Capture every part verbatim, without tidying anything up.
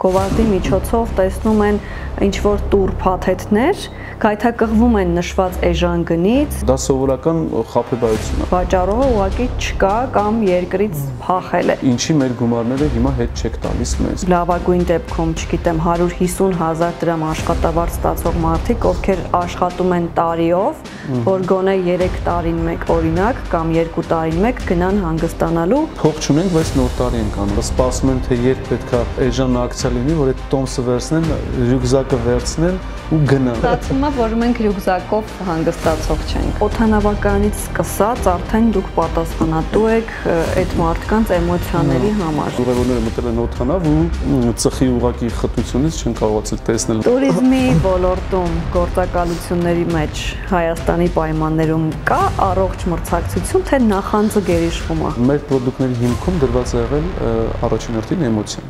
գովազդի միջոցով տեսնում են ինչ-որ տուր փաթեթներ, գայթակղվում են նշված էժան գնից։ Դա սովորական խաբեբայություն է։ Վաճառողը ուղղակի չկա կամ երկրից փախել է։ Ինչի մեր գումարները հիմա հետ չեք տալիս մեզ։ Լավագույն դեպքում, չգիտեմ, հարյուր հիսուն հազար դրամ աշխատավարձ ստացող մարդիկ, ովքեր աշխատում են տարիով, որ գոնե երեք տարին մեկ օրինակ կամ երկու տարին մեկ գնան հանգստանալու։ Փող չունենք, բայց նոր տարի ենք անում։ Սպասում են, թե երբ պետք է էժան ակցիա լինի, որ այդ տոմսը վերցնեն, ռյուկզակը վերցնեն ու գնան։ Ստացվում է, որ մենք ռյուկզակով հանգստացող չենք։ Օդանավականից սկսած արդեն դուք պատասխանատու եք այդ մարդկանց էմոցիաների համար։ Ուղևորները մտել են օդանավ ու ծխի ուղակի խտությունից չեն կարողացել տեսնել։ Տուրիզմի ոլորտում գործակալությունների մեջ Հայաստանի պայմաններում կա առողջ մրցակցություն, թե նախանձը գերիշխում է։ Մեր պրոդուկտների հիմքում դրված է եղել առաջին հերթին էմոցիան։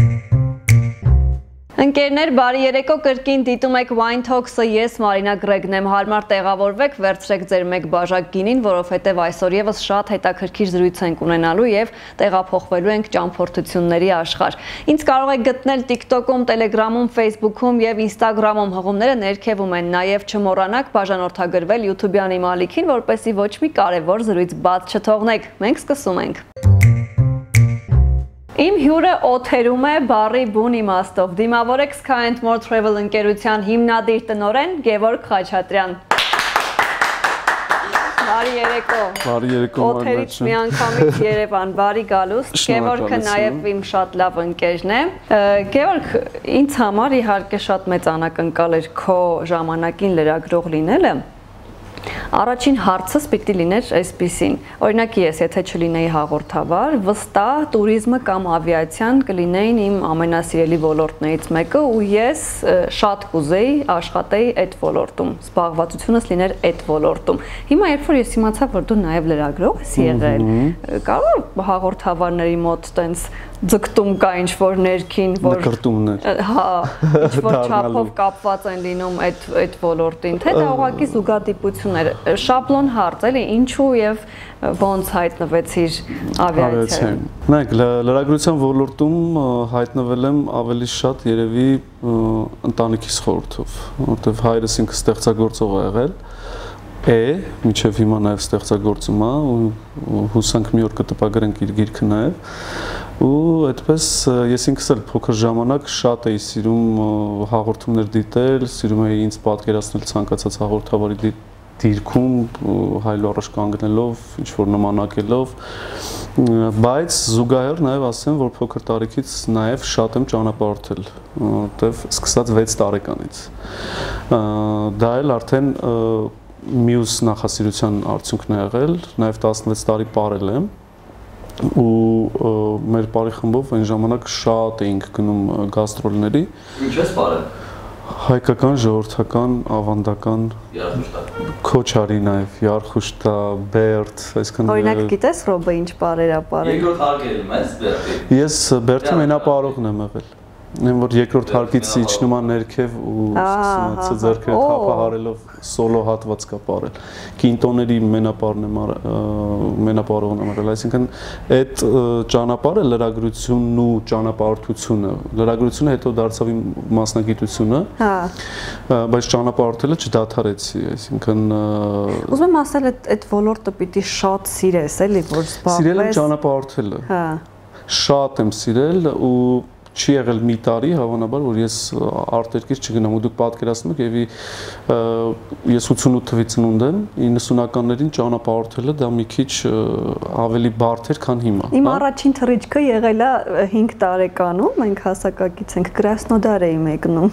Ընկերներ, բարի երեկո, կրկին դիտում եք Wine Talks-ը, ես Մարինա Գրեգն եմ, հարմար տեղավորվեք, վերցրեք ձեր մեկ բաժակ գինին, որովհետև այսօր եւս շատ հետաքրքիր զրույց ենք ունենալու եւ տեղափոխվելու ենք ճամփորդությունների աշխարհ։ Ինձ կարող եք գտնել TikTok-ում, Telegram-ում, Facebook-ում եւ Instagram-ում, հղումները ներքևում են, նաեւ չմոռանաք բաժանորդագրվել YouTube-յան իմ ալիքին, որպեսզի ոչ մի կարևոր զրույց բաց չթողնեք։ Մենք սկսում ենք։ Իմ հյուրը օթերում է բառի բուն իմաստով։ Դիմավոր Sky and More Travel ընկերության հիմնադիր տնօրեն Գևորգ Խաչատրյան։ Բարի երեկո։ Բարի երեկո։ Օթերից միանգամից Երևան, բարի գալուստ։ Գևորգը նաև իմ շատ լավ ընկերն է։ Գևորգ, ինձ համար իհարկե շատ մեծ անակնկալ էր քո ժամանակին լրագրող լինելը։ Առաջին հարցս պիտի լիներ այսպիսին։ Օրինակ ես, եթե չլինեի հաղորդավար, վստահ տուրիզմը կամ ավիացիան կլինեին իմ ամենասիրելի ոլորտներից մեկը ու ես շատ կուզեի աշխատեի այդ ոլորտում, զբաղվածությունս լիներ այդ ոլորտում։ Հիմա երբ որ ես իմացա, որ դու նաև լրագրող ես եղել, կարող հաղորդավարների մոտ տենց ձգտում կա ինչ-որ ներքին, որ նկրտումներ, հա, ինչ-որ չափով կապված են լինում այդ այդ ոլորտին, թե դա ուղղակի զուգադիպություն էր։ Շաբլոն հարց, էլի, ինչու եւ ոնց հայտնվեցիր ավիացիայում։ Նայեք, լրագրության ոլորտում հայտնվել եմ ավելի շատ երևի ընտանիքիս խորհրդով, որովհետեւ հայրս ինքը ստեղծագործող է եղել, է, մինչև հիմա նաև ստեղծագործում է ու հուսանք մի օր կտպագրենք իր գիրքը նաև ու այդպես ես ինքս էլ փոքր ժամանակ շատ էի սիրում հաղորդումներ դիտել, սիրում էի ինձ պատկերացնել ցանկացած հաղորդավարի դիրքում հայլու առաջ կանգնելով, ինչ-որ նմանակելով, բայց զուգահեռ նաև ասեմ, որ փոքր տարիքից նաև շատ եմ ճանապարհորդել, որտեվ սկսած վեց տարեկանից։ Դա էլ արդեն մյուս նախասիրության արդյունքն է եղել, նաև տասնվեց տարի ապրել եմ ու մեր բարի խմբով այն ժամանակ շատ էինք գնում գաստրոլների։ Ինչ ես ապրել։ Հայկական, ժողովրդական, ավանդական, Քոչարի նաև, Յարխուշտա, Բերդ, այսինքն Օրինակ գիտես Ռոբը ինչ բարեր ապարել։ Երկրորդ հարկերում ես Բերդի։ Ես Բերդի մենապարողն եմ եղել։ Նեմ որ երկրորդ հարկից իջնում է ներքև ու ձեռքերը թափահարելով սոլո հատված կա ապարել։ Կինտոների մենապարն եմ մենապարողն եմ արել, այսինքն այդ ճանապարհը լրագրությունն ու ճանապարհորդությունը, լրագրությունը հետո դարձավ իմ մասնագիտությունը, բայց ճանապարհորդելը չդադարեցի, այսինքն ուզում եմ ասել այդ ոլորտը պիտի շատ սիրես, էլի, որ զբաղվես։ Սիրել եմ ճանապարհորդելը։ Հա։ Շատ եմ սիրել ու չի եղել մի տարի հավանաբար, որ ես արտերկիր չգնամ ու դուք պատկերացնում եք եւ ես ութսունութ թվի ծնունդ եմ, իննսունականներին ճանապարհորդելը դա մի քիչ ավելի բարդ էր, քան հիմա։ Իմ առաջին թռիչքը եղել է հինգ տարեկանում, մենք հասակակից ենք Կրասնոդար էի մեկնում։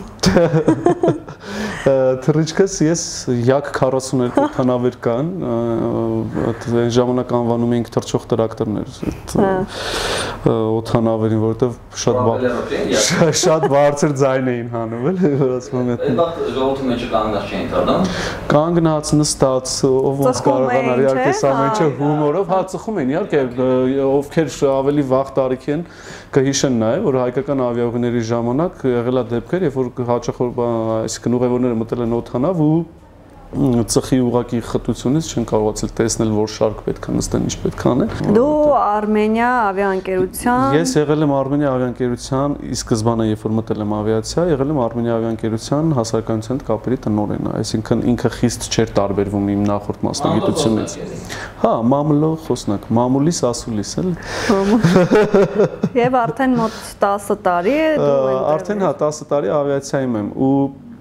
Թռիչքս ես Յակ քառասուներկու օդանավեր կան, այն ժամանակ անվանում էինք թռչող տրակտորներ օդանավերին, որովհետեւ շատ շատ բարձր ձայն էին հանում, էլի, որ ասում եմ։ Այդ վաղ ժողովրդի մեջ կանգնած չէին թռնում։ Կանգնած, նստած, ով ոնց կարողանար, իհարկե սա մեջը հումորով, հա ծխում են, իհարկե ովքեր ավելի վաղ տարիքի են կհիշեն նաև, որ հայկական ավիաուղիների ժամանակ եղել է դեպքեր, երբ որ հաճախ այսինքն ուղևորները մտել են օդանավ ու ծխի ուղակի խտությունից չեն կարողացել տեսնել, որ շարք պետք է նստեն, ինչ պետք է անեն։ Դու Արմենիա ավիաընկերության։ Ես եղել եմ Արմենիա ավիաընկերության, ի սկզբանե երբ որ մտել եմ ավիացիա, եղել եմ Արմենիա ավիաընկերության հասարակայնության հետ կապերի տնօրենը, այսինքն ինքը խիստ չէր տարբերվում իմ նախորդ մասնագիտությունից։ Հա, մամուլո խոսնակ, մամուլիս ասուլիս էլ։ Եվ արդեն մոտ տասը տարի է դու Արդեն հա տասը տարի ավիացիայում եմ ու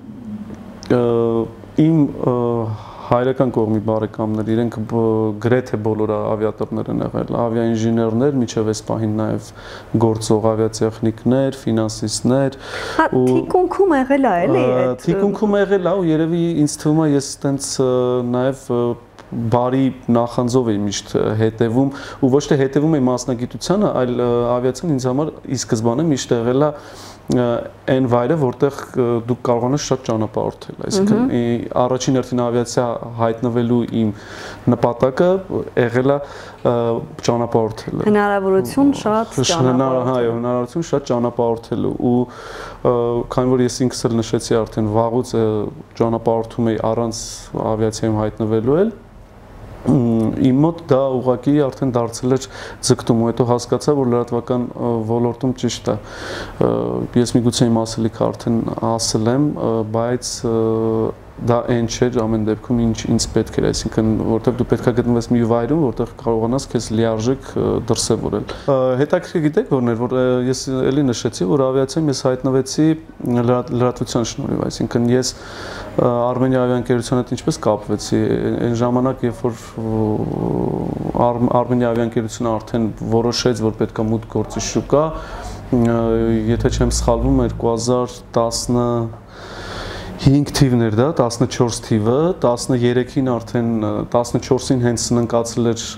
իմ հայրական կողմի բարեկամներ, իրենք գրեթե բոլորը ավիատորներ են եղել, ավիաինժեներներ, միջև այս պահին նաև գործող ավիատեխնիկներ, ֆինանսիստներ։ Հա, թիկունքում եղել է, էլի։ Թիկունքում եղել է ու երևի ինձ թվում է ես այտենց նաև բարի նախանձով էի միշտ հետևում ու ոչ թե հետևում էի մասնագիտությանը, այլ ավիացիան ինձ համար ի սկզբանե միշտ եղել է այն վայրը, որտեղ դուք կարողանաս շատ ճանապարհորդել, այսինքն առաջին հերթին ավիացիա հայտնվելու իմ նպատակը եղել է ճանապարհորդելը։ Հնարավորություն շատ ճանապարհորդելու։ Հա, հնարավորություն շատ ճանապարհորդելու ու քանի որ ես ինքս էլ նշեցի արդեն վաղուց ճանապարհորդում էի առանց ավիացիայում հայտնվելու էլ իմ մոտ դա ուղղակի արդեն դարձել էր ձգտում ու հետո հասկացա որ լրատվական ոլորտում ճիշտ է ես միգուցե իմ ասելիքը արդեն ասել եմ բայց դա այն չէր ամեն դեպքում ինչ ինձ պետք էր այսինքն որտեղ դու պետք է գտնվես մի վայրում որտեղ կարողանաս քեզ լիարժեք դրսևորել հետաքրքիր գիտեք որն էր որ ես էլի նշեցի որ ավիացիայում ես հայտնվեցի լրատվության շնորհիվ այսինքն ես Արմենիա ավիաընկերության հետ ինչպես կապվեցի այն ժամանակ երբ որ Արմենիա ավիաընկերությունը արդեն որոշեց որ պետք է մուտք գործի շուկա եթե չեմ սխալվում երկու հազար տասնհինգ թիվն էր դա տասնչորս թիվը տասներեքին արդեն տասնչորսին հենց սննկացել էր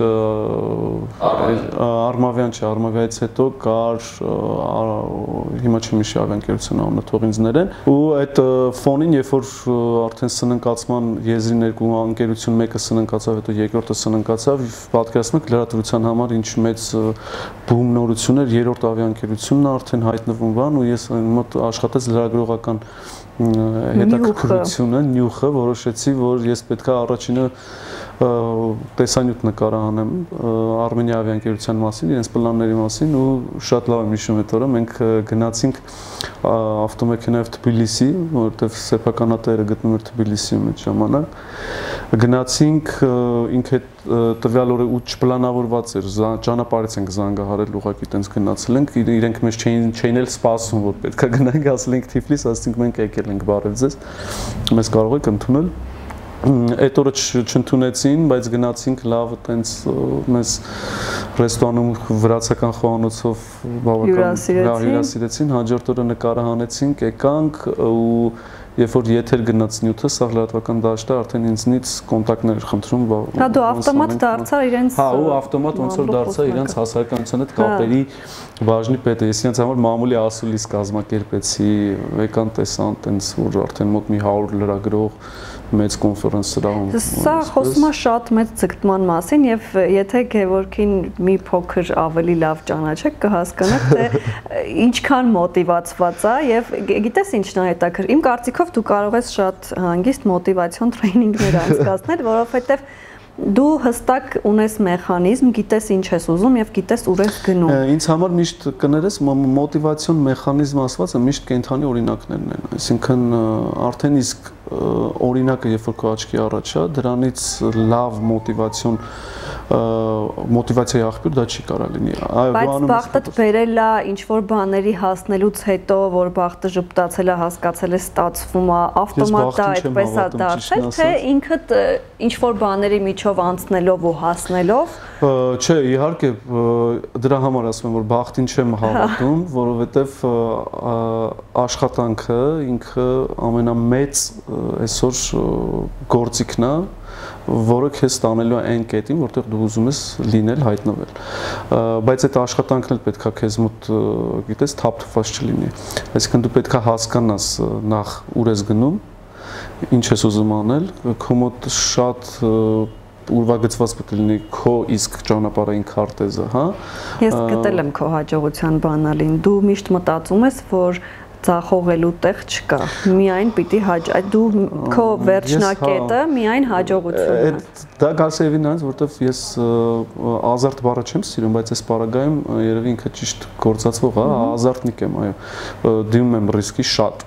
Արմավյան չէ Արմավյայից հետո կար հիմա չեմ հիշի ավիաընկերության անունը թող ինձ ներեն ու այդ ֆոնին երբ որ արդեն սննկացման եզրին երկու ընկերություն մեկը սննկացավ հետո երկրորդը սննկացավ պատկերացնում եք լրատվության համար ինչ մեծ բում նորություն էր երրորդ ավիաընկերությունն արդեն հայտնվում բան ու ես մոտ աշխատեց լրագրողական հետաքրքրությունը նյութը որոշեցի որ ես պետք է առաջինը տեսանյութ նկարահանեմ Արմենիա ավիաընկերության մասին, իրենց պլանների մասին ու շատ լավ եմ հիշում այդ օրը մենք գնացինք ավտոմեքենայով Թբիլիսի, որտեղ սեփականատերը գտնում էր Թբիլիսիում այդ ժամանակ գնացինք ինքը տվյալ օրը ու չպլանավորված էր ճանապարհից ենք զանգահարել ուղղակի տենց գնացել ենք իրենք մեզ չէին չէին էլ սպասում որ պետք է գնանք ասել ենք Թիֆլիս ասենք մենք եկել ենք բարև ձեզ մեզ կարող եք ընդունել այդ օրը չընդունեցին, բայց գնացինք լավ տենց մեզ ռեստորանում վրացական խոհանոցով բավական հյուրասիրեցին, հաջորդ օրը նկարահանեցինք, եկանք ու երբ որ եթեր գնաց նյութը, սա լրատվական դաշտը արդեն ինձնից կոնտակտներ խնդրում։ Հա դու ավտոմատ դարձա իրենց Հա ու ավտոմատ ոնց որ դարձա իրենց հասարակայնության հետ կապերի բաժնի պետը։ Ես իրենց համար մամուլի ասուլիս կազմակերպեցի, եկան տեսան տենց որ արդեն մոտ մի հարյուր լրագրող մեծ կոնֆերանս սրահում։ Սա խոսում է շատ մեծ ձգտման մասին եւ եթե Գևորգին մի փոքր ավելի լավ ճանաչեք կհասկանաք թե ինչքան մոտիվացված է եւ գիտես ինչն է հետաքրքիր։ Իմ կարծիքով դու կարող ես շատ հանգիստ մոտիվացիոն տրեյնինգներ անցկացնել, որովհետեւ դու հստակ ունես մեխանիզմ, գիտես ինչ ես ուզում եւ գիտես ուր ես գնում։ Ինձ համար միշտ կներես մոտիվացիոն մեխանիզմ ասվածը միշտ կենթանի օրինակներն են, այսինքն արդեն իսկ օրինակը երբ որ քո աչքի առաջ է, դրանից լավ մոտիվացիոն մոտիվացիայի աղբյուր դա չի կարող լինի։ Բայց բախտդ բերել է ինչ որ բաների հասնելուց հետո, որ բախտը ժպտացել է, հասկացել է, ստացվում է, ավտոմատ դա այդպես է դարձել, թե ինքդ ինչ որ բաների միջով անցնելով ու հասնելով։ Չէ, իհարկե դրա համար ասում եմ, որ բախտին չեմ հավատում, որովհետև աշխատանքը ինքը ամենամեծ այսօր գործիքն է, որը քեզ տանելու է այն կետին, որտեղ դու ուզում ես լինել, հայտնվել։ Բայց այդ աշխատանքն էլ պետք է քեզ մոտ, գիտես, թափթփված չլինի։ Այսինքն դու պետք է հասկանաս նախ ուր ես գնում, ինչ ես ուզում անել, քո մոտ շատ ուրվագծված պետք է լինի քո իսկ ճանապարհային քարտեզը, հա։ Ես գտել եմ քո հաջողության բանալին։ Դու միշտ մտածում ես, որ ծախողելու տեղ չկա։ Միայն պիտի հաճ, դու քո վերջնակետը միայն հաջողությունն է։ Դա գալսեվին այնց, որտեվ ես ազարտ բառը չեմ սիրում, բայց այս բառագայում երևի ինքը ճիշտ գործածվող է, ազարտնիկ եմ, այո։ Դիմում եմ ռիսկի շատ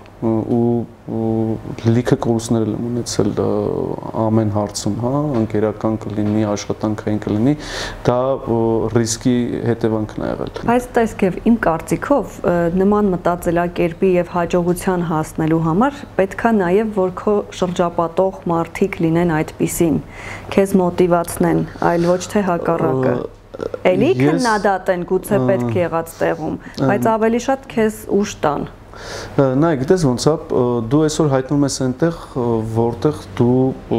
ու լիքը կորուստներ եմ ունեցել ամեն հարցում, հա, ընկերական կլինի, աշխատանքային կլինի, դա ռիսկի հետևանքն է եղել։ Բայց տեսքև իմ կարծիքով նման մտածելակերպի եւ հաջողության հասնելու համար պետքա նաեւ որ քո շրջապատող մարդիկ լինեն այդպիսին, քեզ մոտիվացնեն, այլ ոչ թե հակառակը։ Էլի քննադատեն գուցե պետք եղած տեղում, բայց ավելի շատ քեզ ուժ տան։ Նայ, գիտես ոնց է, դու այսօր հայտնվում ես այնտեղ, որտեղ դու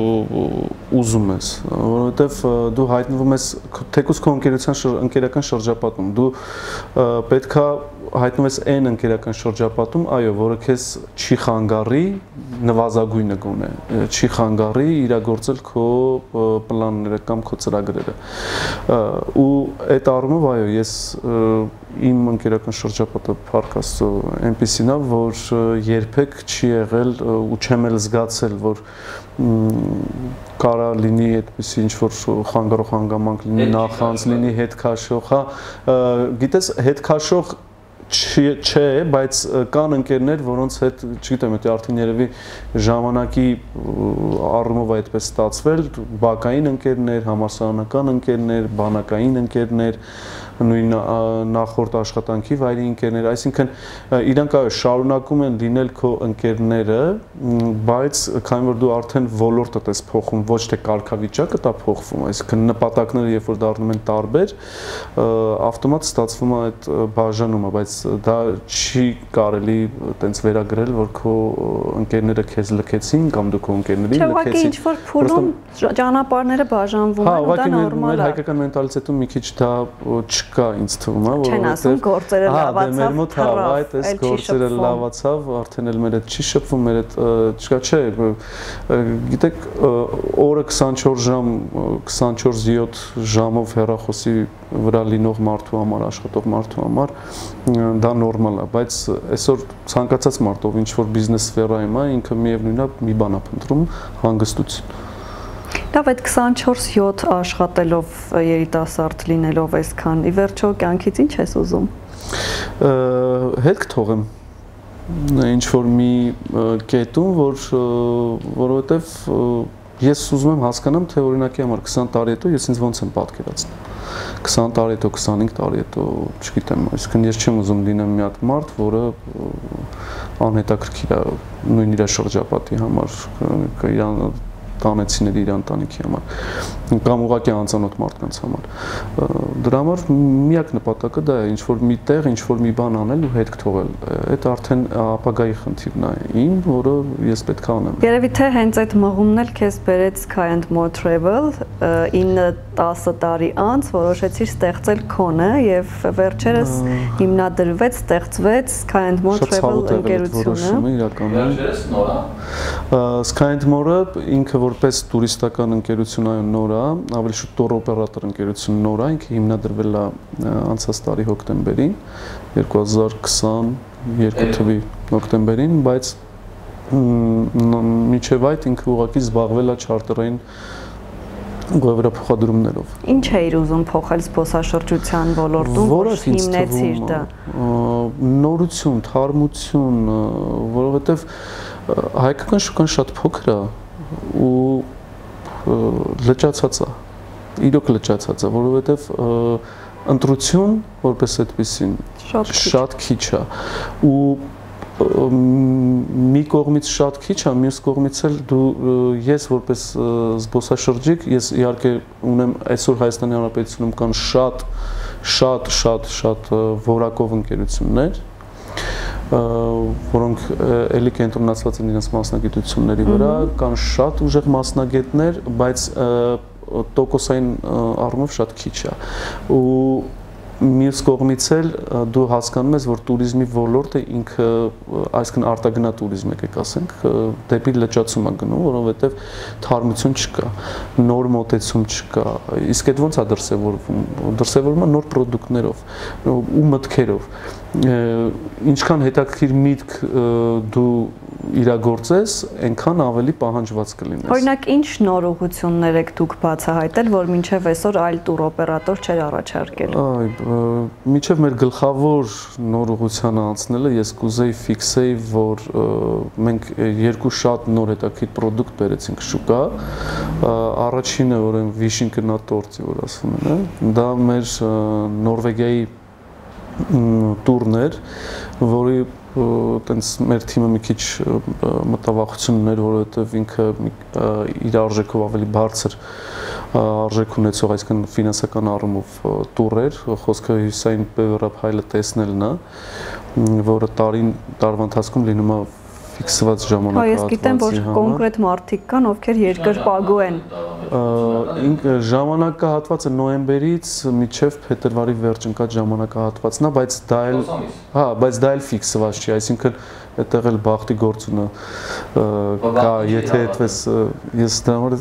ուզում ես, որովհետև դու հայտնվում ես թեկուզ քո ընկերության ընկերական շրջապատում, դու պետքա հայտնվում ես այն ընկերական շրջապատում, այո, որը քեզ չի խանգարի, նվազագույնը գոնե, չի խանգարի իրագործել քո պլանները կամ քո ծրագրերը։ Ու այդ առումով, այո, ես իմ ընկերական շրջապատը փառք Աստծո այնպեսին է, որ երբեք չի եղել ու չեմ էլ զգացել, որ կարա լինի այդպեսի ինչ որ խանգարող հանգամանք լինի, նախանց լինի, հետ քաշող, հա, գիտես, հետ քաշող չէ, բայց կան ընկերներ, որոնց հետ, չգիտեմ, դա արդեն երևի ժամանակի առումով այդպես ստացվել, բակային ընկերներ, համալսարանական ընկերներ, բանակային ընկերներ, նույն նախորդ աշխատանքի վայրի ընկերներ, այսինքն իրանք այո շարունակում են լինել քո ընկերները, բայց քանի որ դու արդեն ոլորտդ ես փոխում, ոչ թե կարգավիճակը դա փոխվում, այսինքն նպատակները երբ որ դառնում են տարբեր, ավտոմատ ստացվում է այդ բաժանումը, բայց դա չի կարելի տենց վերագրել, որ քո ընկերները քեզ լքեցին կամ դու քո ընկերներին լքեցին։ Չէ, ուղղակի ինչ որ փուլում ճանապարհները բաժանվում են, ու դա նորմալ է։ Հայկական մենտալիտետում մի քիչ դա չկա ինձ թվում է, որովհետեւ չեն ասում գործերը լավացավ, մեր մոտ հա, այդ էս գործերը լավացավ, արդեն էլ մեր հետ չի շփվում, մեր հետ չկա, չէ, գիտեք, օրը քսանչորս ժամ, քսանչորս յոթ ժամով հեռախոսի վրա լինող մարդու համար, աշխատող մարդու համար դա նորմալ է, բայց այսօր ցանկացած մարդ, ով ինչ որ բիզնես սֆերայում է, ինքը միևնույնն է մի բան է փնտրում, հանգստություն։ Լավ, այդ քսանչորս յոթ աշխատելով երիտասարդ լինելով այսքան, ի վերջո կյանքից ինչ ես ուզում։ Հետ կթողեմ ինչ որ մի կետում, որ որովհետև ես ուզում եմ հասկանամ, թե օրինակի համար քսան տարի հետո ես ինձ ոնց եմ պատկերացնում։ քսան տարի հետո, քսանհինգ տարի հետո, չգիտեմ, այսինքն ես չեմ ուզում լինեմ մի հատ մարդ, որը անհետաքրքիր է նույն իր շրջապատի համար, իրան տանեցիներ իր ընտանիքի համար կամ ուղղակի անծանոթ մարդկանց համար։ Դրա համար միակ նպատակը դա է, ինչ որ մի տեղ, ինչ որ մի բան անել ու հետք թողել։ Այդ արդեն ապագայի խնդիրն է իմ, որը ես պետք է անեմ։ Երևի թե հենց այդ մղումն էլ քեզ բերեց Sky and More Travel, ինը տասը տարի անց որոշեցիր ստեղծել քոնը եւ վերջերս հիմնադրվեց, ստեղծվեց Sky and More Travel ընկերությունը։ Վերջերս նորա։ Sky and More-ը ինքը որպես տուրիստական ընկերություն այո նոր է, ավելի շուտ տուր օպերատոր ընկերություն նոր է, ինքը հիմնադրվել է անցած տարի հոկտեմբերին, երկու հազար քսաներկու թվականի հոկտեմբերին, բայց մինչև այդ ինքը ուղղակի զբաղվել է չարտերային ուղևորափոխադրումներով։ Ինչ էիր ուզում փոխել զբոսաշրջության ոլորտում, որ հիմնեցիր դա։ Նորություն, թարմություն, որովհետև հայկական շուկան շատ փոքր է ու լճացած է, իրոք լճացած է, որովհետև ընտրություն որպես այդպեսին շատ քիչ է ու մի կողմից շատ քիչ է, մյուս կողմից էլ դու ես որպես զբոսաշրջիկ, ես իհարկե ունեմ այսօր Հայաստանի Հանրապետությունում կան շատ շատ շատ շատ որակով ընկերություններ, որոնք էլի կենտրոնացված են իրենց մասնագիտությունների վրա, կան շատ ուժեղ մասնագետներ, բայց տոկոսային առումով շատ քիչ է։ Ու մյուս կողմից էլ դու հասկանում ես, որ туриզմի ոլորտը ինքը, այսինքն արտագնա туриզմ եկեք ասենք, դեպի լճացում է գնում, որովհետև թարմություն չկա, նոր մոտեցում չկա։ Իսկ այդ ոնց է դրսևորվում։ Դրսևորվում է նոր պրոդուկտներով ու մտքերով։ ինչքան հետաքրքիր միտք դու իրագործես, այնքան ավելի պահանջված կլինես։ Օրինակ, ինչ նոր ուղղություններ եք դուք բացահայտել, որ մինչև այսօր այլ տուրօպերատոր չէր առաջարկել։ Այ, մինչև մեր գլխավոր նոր ուղղությանը անցնելը ես կուզեի ֆիքսեի, որ մենք երկու շատ նոր հետաքրքիր պրոդուկտ բերեցինք շուկա։ Առաջինը, որ այն Վիշին կնատորտի, որ ասում են, դա մեր Նորվեգիայի տուրներ, որի տենց մեր թիմը մի քիչ մտավախություն ուներ, որովհետև ինքը իր արժեքով ավելի բարձր արժեք ունեցող, այսինքն ֆինանսական առումով տուր էր, խոսքը հյուսային Եվրոպայը տեսնելն է, որը տարին տարվա ընթացքում լինում է ֆիքսված ժամանակահատվածի համար։ Ես գիտեմ, որ կոնկրետ մարդիկ կան, ովքեր երկրպագու են։ Ժամանակահատվածը նոյեմբերից մինչև փետրվարի վերջ ընկած ժամանակահատվածն է, բայց դա էլ հա, բայց դա էլ ֆիքսված չի, այսինքն այդտեղ էլ բախտի գործունը կա, եթե այդպես ես դամոր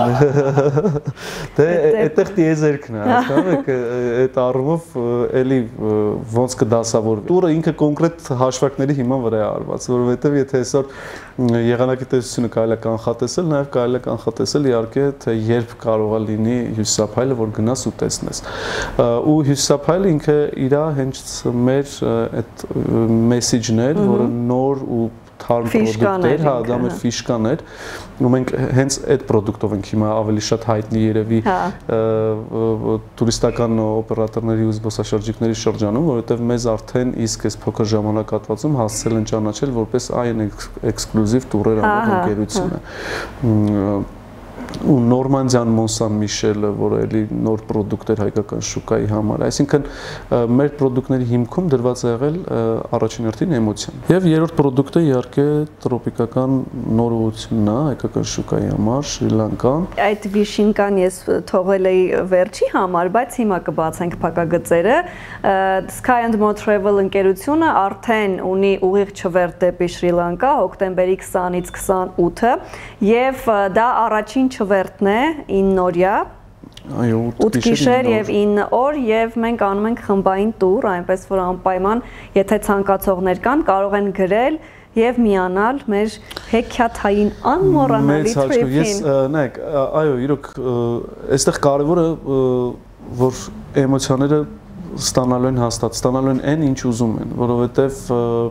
դե այդտեղ տիեզերքն է, հասկանում եք, այդ առումով էլի ոնց կդասավորվի։ Տուրը ինքը կոնկրետ հաշվարկների հիման վրա է արված, որովհետև եթե այսօր եղանակի տեսությունը կարելի է կանխատեսել, նաև կարելի է կանխատեսել իհարկե թե երբ կարող է լինի հյուսիսափայլը, որ գնաս ու տեսնես։ Ու հյուսիսափայլը ինքը իր հենց մեր այդ մեսեջն էր, որը նոր ու թարմ պրոդուկտ էր, հա, դա մեր ֆիշկան էր, ու մենք հենց այդ պրոդուկտով ենք հիմա ավելի շատ հայտնի երևի տուրիստական օպերատորների ու զբոսաշրջիկների շրջանում, որովհետև մեզ արդեն իսկ այս փոքր ժամանակահատվածում հասցել են ճանաչել որպես այն էքսկլյուզիվ տուրեր անող ընկերությունը։ Ու Նորմանդիան Մոնսան Միշելը, որը էլի նոր պրոդուկտ էր հայկական շուկայի համար, այսինքն մեր պրոդուկտների հիմքում դրված է եղել առաջին հերթին էմոցիան։ Եվ երրորդ պրոդուկտը իհարկե տրոպիկական նոր ուղղությունն է հայկական շուկայի համար, Շրի Լանկան։ Այդ Վիշինկան ես թողել էի վերջի համար, բայց հիմա կբացենք փակագծերը։ Sky and Mo Travel ընկերությունը արդեն ունի ուղիղ չվերթ դեպի Շրի Լանկա հոկտեմբերի քսանից քսանութը եւ դա առաջին չվերթն է ինը օրյա, ութ գիշեր եւ ինը օր եւ մենք անում ենք խմբային տուր, այնպես որ անպայման եթե ցանկացողներ կան, կարող են գրել եւ միանալ մեր հեքիաթային անմոռանալի թրիփին։ Ես նայեք, այո, իրոք այստեղ կարևորը որ էմոցիաները ստանալու են հաստատ, ստանալու են այն ինչ ուզում են, որովհետեւ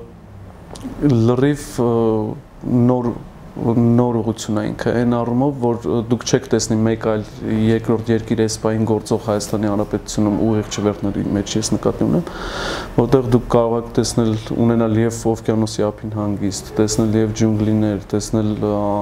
լրիվ նոր նոր ուղղություն է ինքը, այն առումով, որ դուք չեք տեսնի մեկ այլ երկրորդ երկիր էսպային գործող Հայաստանի Հանրապետությունում ուղիղ չվերթների մեջ ես նկատի ունեմ, որտեղ դուք կարող եք տեսնել, ունենալ եւ օվկիանոսի ափին հանգիստ, տեսնել եւ ջունգլիներ, տեսնել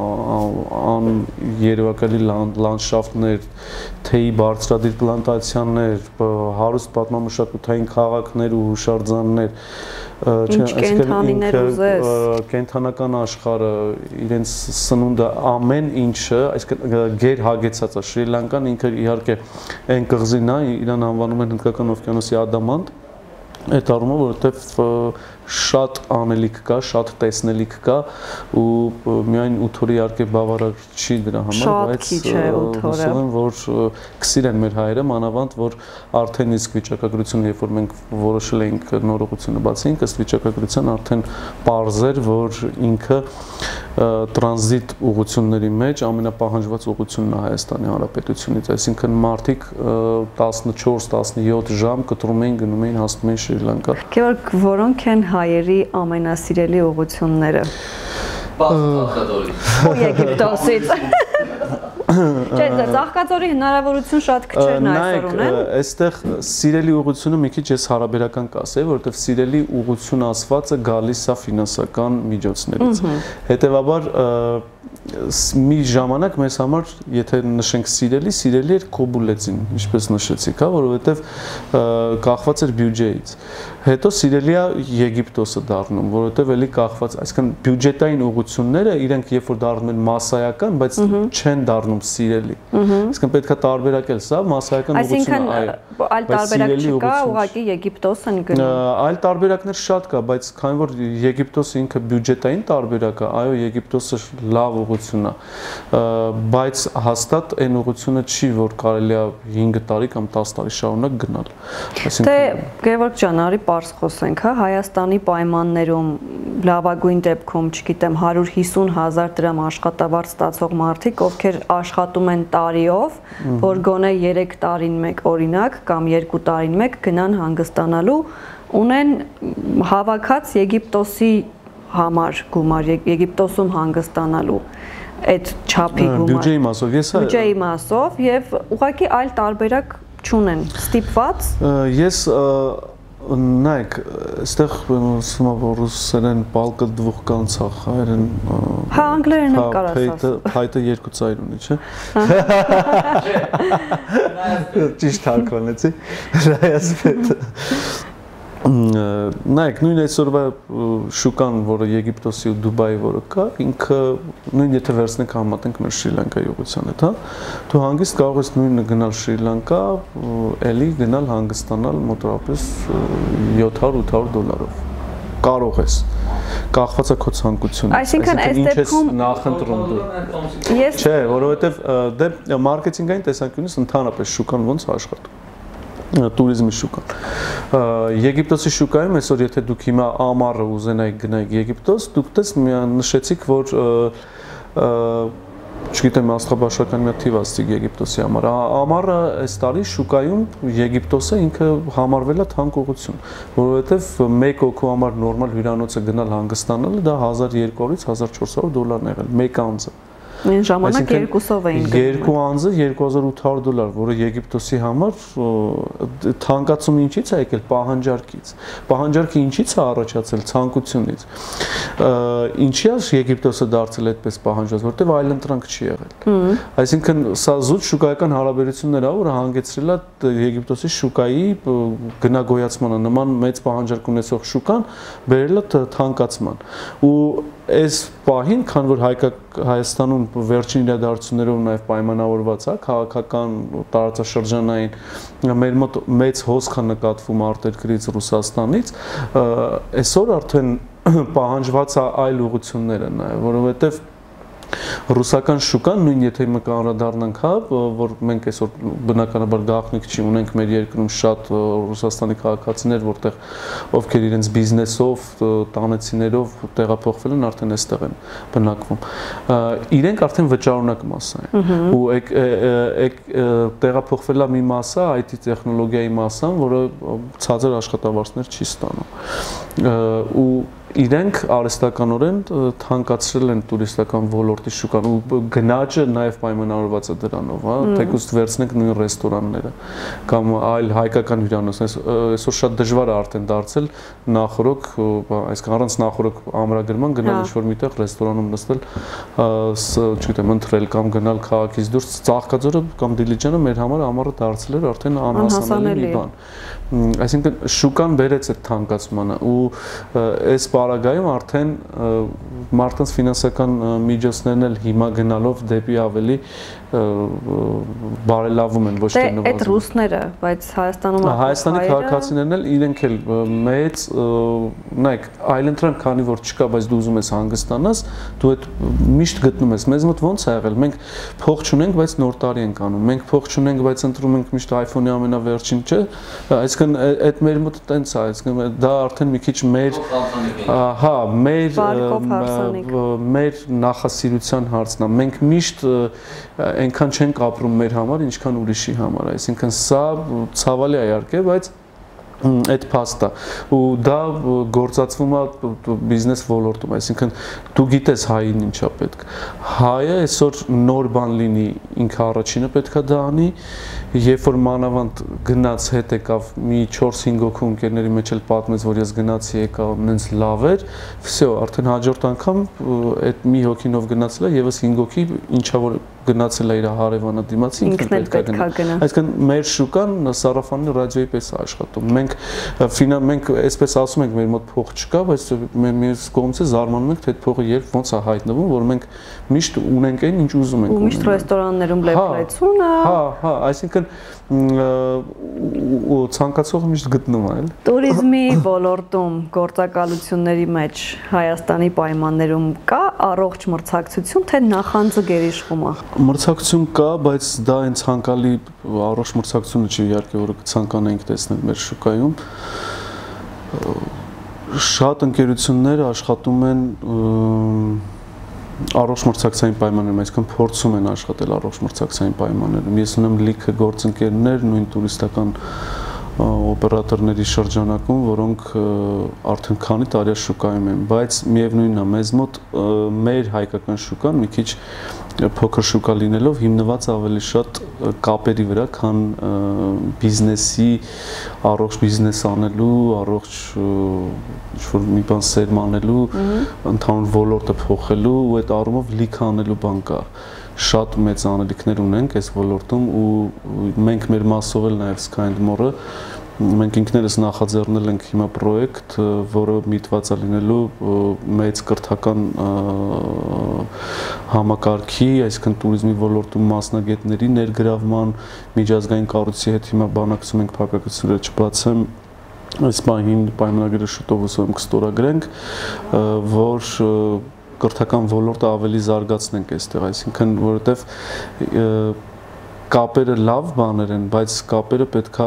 երևակալի լանդշաֆտներ, թեյի բարձրադիր պլանտացիաներ, հարուստ պատմամշակութային քաղաքներ ու հուշարձաններ, ինչ կենթանիներ ուզես, կենթանական աշխարհը, իրենց սնունդը, ամեն ինչը, այսինքն գեր հագեցած է։ Շրի Լանկան ինքը իհարկե այն կղզին է, իրան անվանում են Հնդկական օվկիանոսի ադամանտ, այդ առումով, որովհետև շատ անելիք կա, շատ տեսնելիք կա ու միայն ութ օրը իհարկե բավարար չի դրա համար, բայց հուսով եմ, որ կսիրեն մեր հայերը, մանավանդ, որ արդեն իսկ վիճակագրությունը, երբ որ մենք որոշել էինք նոր ուղղությունը բացենք, ըստ վիճակագրության արդեն պարզ էր, որ ինքը տրանզիտ ուղղությունների մեջ ամենապահանջված ուղղությունն է Հայաստանի Հանրապետությունից, այսինքն մարդիկ տասնչորս տասնյոթ ժամ կտրում էին, գնում էին, հասնում էին Շրի Լանկա։ Գեորգ, որոնք են հայերի ամենասիրելի ուղղությունները։ Ծաղկաձորի։ Ու Եգիպտոսից։ Չէ, Ծաղկաձորի հնարավորություն շատ քչերն այսօր ունեն։ Այստեղ սիրելի ուղղությունը մի քիչ ես հարաբերական կասեի, որովհետև սիրելի ուղղություն ասվածը գալիս է ֆինանսական միջոցներից։ Հետևաբար մի ժամանակ մեզ համար, եթե նշենք սիրելի, սիրելի էր Կոբուլեցին, ինչպես նշեցիք, հա, որովհետև կախված էր բյուջեից։ Հետո սիրելի է Եգիպտոսը դառնում, որովհետև էլի կախված, այսինքն բյուջետային ուղղությունները իրենք երբ որ դառնում են մասսայական, բայց չեն դառնում սիրելի։ Այսինքն պետք է տարբերակել սա, մասսայական ուղղությունը, այո։ Այլ տարբերակ չկա, ուղղակի Եգիպտոսն գնում։ Այլ տարբերակներ շատ կա, բայց քանի որ Եգիպտոսը ինքը բյուջետային տարբերակ է, այո, Եգիպտոսը լավ ուղղություն ուղղությունն է, բայց հաստատ այն ուղղությունը չի, որ կարելի է հինգ տարի կամ տասը տարի շարունակ գնալ։ Դե Գևորգ ջան, արի պարզ խոսենք, հա, Հայաստանի պայմաններում լավագույն դեպքում, չգիտեմ, հարյուր հիսուն հազար դրամ աշխատավարձ ստացող մարդիկ, ովքեր աշխատում են տարիով, որ գոնե երեք տարին մեկ օրինակ կամ երկու տարին մեկ գնան հանգստանալու, ունեն հավաքած Եգիպտոսի համար գումար, Եգիպտոսում հանգստանալու այդ չափի գումար։ Բյուջեի մասով, ես բյուջեի մասով եւ ուղղակի այլ տարբերակ չունեն, ստիպված։ Ես նայեք, այստեղ ասում եմ, որ ռուսերեն պալկը դվուխ կանցախ, հայերեն հա անգլերեն էլ կարաս ասել։ Փայտը երկու ծայր ունի, չէ։ Ճիշտ հակվանեցի։ Ռայասպետը։ Նայեք, նույն այսօրվա շուկան, որը Եգիպտոսի ու Դուբայի որը կա, ինքը նույն եթե վերցնենք համատենք մեր Շրի Լանկայի ուղղության հետ, հա, դու հանգիստ կարող ես նույնը գնալ Շրի Լանկա, էլի գնալ հանգստանալ մոտավորապես յոթ հարյուր ութ հարյուր դոլարով։ Կարող ես։ Կախված է քո ցանկությունից։ Այսինքն այս դեպքում նախընտրում դու։ Ես Չէ, որովհետև դե մարքեթինգային տեսանկյունից ընդհանրապես շուկան ոնց է աշխատում։ Տուրիզմի շուկան։ Եգիպտոսի շուկայում այսօր եթե դուք հիմա ամառը ուզենայիք գնայիք Եգիպտոս, դուք դες նշեցիք, որ չգիտեմ, աստղաբաշխական մի թիվ ասցիք Եգիպտոսի համար։ Ամառը այս տարի շուկայում Եգիպտոսը ինքը համարվել է թանկ ուղղություն, որովհետև մեկ օքու համար նորմալ հյուրանոցը գնալ հանգստանալը դա հազար երկու հարյուրից հազար չորս հարյուր դոլարն եղել, մեկ անձը։ Այն ժամանակ երկուսով էին գնում։ Երկու անձը երկու հազար ութ հարյուր դոլար, որը Եգիպտոսի համար թանկացումը ինչից է եկել, պահանջարկից։ Պահանջարկը ինչից է առաջացել, ցանկությունից։ Ինչի է Եգիպտոսը դարձել այդպես պահանջված, որտեղ այլընտրանք չի եղել։ Այսինքն սա զուտ շուկայական հարաբերություններ ա, որը հանգեցրել է Եգիպտոսի շուկայի գնագոյացմանը, նման մեծ պահանջարկ ունեցող շուկան բերել է թանկացման։ Ու այս պահին, քան որ Հայաստանում վերջին իրադարձություններով նաև պայմանավորված է, քաղաքական տարածաշրջանային մեր մոտ մեծ հոսք է նկատվում արտերկրից Ռուսաստանից, այսօր արդեն պահանջված է այլ ուղղությունները նաև, որովհետև ռուսական շուկան նույն եթե մենք անդրադառնանք, հա, որ մենք այսօր բնականաբար գաղտնիք չի ունենք մեր երկրում շատ Ռուսաստանի քաղաքացիներ, որտեղ ովքեր իրենց բիզնեսով, տանեցիներով տեղափոխվել են, արդեն այստեղ են բնակվում։ Իրենք արդեն վճարունակ մասա են։ Ու տեղափոխվելա մի մասա այ թի տեխնոլոգիայի մասան, որը ցածր աշխատավարձներ չի ստանում։ Ու իրենք արհեստականորեն թանկացրել են տուրիստական ոլորտի շուկան ու գնաճը նաև պայմանավորված է դրանով, հա, թեկուզ վերցնենք նույն ռեստորանները կամ այլ հայկական հյուրանոցներ, այսօր շատ դժվար է արդեն դարձել նախորոք, այսինքն առանց նախորոք ամրագրման գնալ ինչ-որ միտեղ ռեստորանում նստել, չգիտեմ, ընտրել կամ գնալ քաղաքից դուրս, Ծաղկաձորը կամ Դիլիջանը մեր համար ամառը դարձել էր արդեն անհասանելի մի բան։ Այսինքն շուկան բերեց այդ թանկացմանը ու այս պարագայում արդեն մարդկանց ֆինանսական միջոցներն էլ հիմա գնալով դեպի ավելի բարելավում են, ոչ թե նվազում։ Այդ ռուսները, բայց Հայաստանում Հայաստանի քաղաքացիներն էլ իրենք էլ մեծ, նայեք, այլընտրանք քանի որ չկա, բայց դու ուզում ես հանգստանաս, դու այդ միշտ գտնում ես։ Մեզ մոտ ո՞նց է եղել։ Մենք փող չունենք, բայց նոր տարի ենք անում։ Մենք փող չունենք, բայց ընտրում ենք միշտ iPhone-ի ամենավերջին, չէ՞։ Այսինքն այդ մեր մոտ տենց է, այսինքն դա արդեն մի քիչ մեր հա, մեր մեր նախասիրության հարցն է։ Մենք միշտ այնքան չենք ապրում մեր համար, ինչքան ուրիշի համար, այսինքն սա ցավալի է իհարկե, բայց այդ փաստը ու դա գործածվում է բիզնես ոլորտում, այսինքն դու գիտես հային ինչա պետք։ Հայը այսօր նոր բան լինի, ինքը առաջինը պետքա դա անի, երբ որ մանավանդ գնաց հետ եկավ մի չորս-հինգ հոգու ընկերների մեջ էլ պատմեց, որ ես գնացի եկա, նենց լավ էր, վсё, արդեն հաջորդ անգամ այդ մի հոգինով գնացել է, եւս հինգ հոգի ինչա որ գնացել է իր հարևանը դիմացի, ինքն պետքա գնա։ Այսինքն մեր շուկան սարաֆանի ռադիոյի պես է աշխատում։ Մենք մենք այսպես ասում ենք, մեր մոտ փող չկա, բայց մյուս կողմից զարմանում ենք, թե այդ փողը երբ ոնց է հայտնվում, որ մենք միշտ ունենք այն, ինչ ուզում ենք։ Ու միշտ ռեստորաններում լեփլեցունը։ Հա, հա, այսինքն ու ցանկացողը միշտ գտնում է, էլի։ Տուրիզմի ոլորտում գործակալությունների մեջ Հայաստանի պայմաններում կա առողջ մրցակցություն, թե նախանձը գերիշխում է։ Մրցակցություն կա, բայց դա այն ցանկալի առողջ մրցակցությունը չի, իհարկե, որը կցանկանայինք տեսնել մեր շուկայում։ Շատ ընկերություններ աշխատում են առողջ մրցակցային պայմաններում, այսինքն փորձում են աշխատել առողջ մրցակցային պայմաններում։ Ես ունեմ լիքը գործընկերներ, նույն տուրիստական օպերատորների շրջանակում, որոնք արդեն քանի տարի շուկայում են, բայց միևնույնն է, մեզ մոտ մեր հայկական շուկան մի քիչ փոքր շուկա լինելով հիմնված ավելի շատ կապերի վրա, քան բիզնեսի, առողջ բիզնես անելու, առողջ ինչ-որ մի բան սերմանելու, ընդհանուր ոլորտը փոխելու ու այդ առումով լիքը անելու բան կա։ Շատ մեծ անելիքներ ունենք այս ոլորտում ու մենք մեր մասով էլ նաև Skyndmore-ը մենք ինքներս նախաձեռնել ենք հիմա պրոյեկտ, որը միտված է լինելու մեծ կրթական համակարգի, այսինքն տուրիզմի ոլորտում մասնագետների ներգրավման, միջազգային կառույցի հետ հիմա բանակցում ենք, փակագծները չբացեմ, այս պահին պայմանագիրը շուտով հուսով եմ կստորագրենք, որ կրթական ոլորտը ավելի զարգացնենք այստեղ, այսինքն որովհետև կապերը լավ բաներ են, բայց կապերը պետքա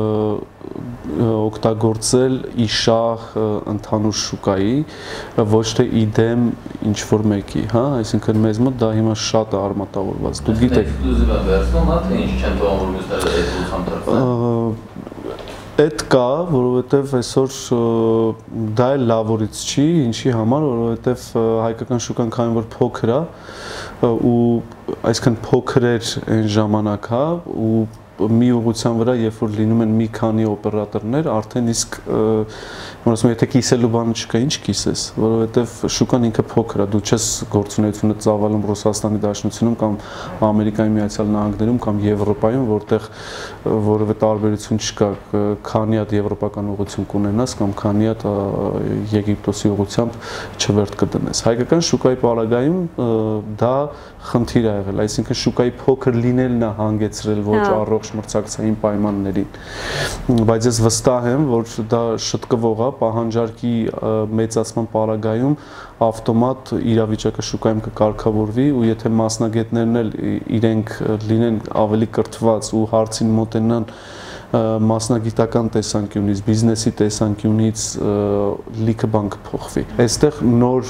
օգտագործել իշահ ընդհանուր շուկայի, ոչ թե իդեմ ինչ-որ մեկի, հա, այսինքն մեզ մոտ դա հիմա շատ է արմատավորված, դու գիտեք։ Էքսկլյուզիվ է վերցնում, հա, թե ինչ չեն թողում, որ մյուսները այդ ուսամ տրվեն։ Այդ կա, որովհետև այսօր դա էլ լավորից չի, ինչի համար, որովհետև հայկական շուկան քանի որ փոքր է ու այսքան փոքր էր այն ժամանակ, հա, ու մի ուղղության վրա, երբ որ լինում են մի քանի օպերատորներ, արդեն իսկ որ ասում եմ, եթե կիսելու բանը չկա, ինչ կիսես, որովհետև շուկան ինքը փոքր է, դու չես գործունեությունը ծավալում Ռուսաստանի Դաշնությունում կամ Ամերիկայի Միացյալ Նահանգներում կամ Եվրոպայում, որտեղ որևէ տարբերություն չկա, քանի հատ եվրոպական ուղղություն կունենաս կամ քանի հատ Եգիպտոսի ուղղությամբ չվերթ կդնես։ Հայկական շուկայի պարագայում դա խնդիր է եղել, այսինքն շուկայի փոքր լինելն է հանգեցրել ոչ առողջ մրցակցային պայմաններին, բայց ես վստահ եմ, որ դա շտկվող է, պահանջարկի մեծացման պարագայում ավտոմատ իրավիճակը շուկայում կկարգավորվի ու եթե մասնագետներն էլ իրենք լինեն ավելի կրթված ու հարցին մոտենան մասնագիտական տեսանկյունից, բիզնեսի տեսանկյունից լիքը բան կփոխվի։ Այստեղ նոր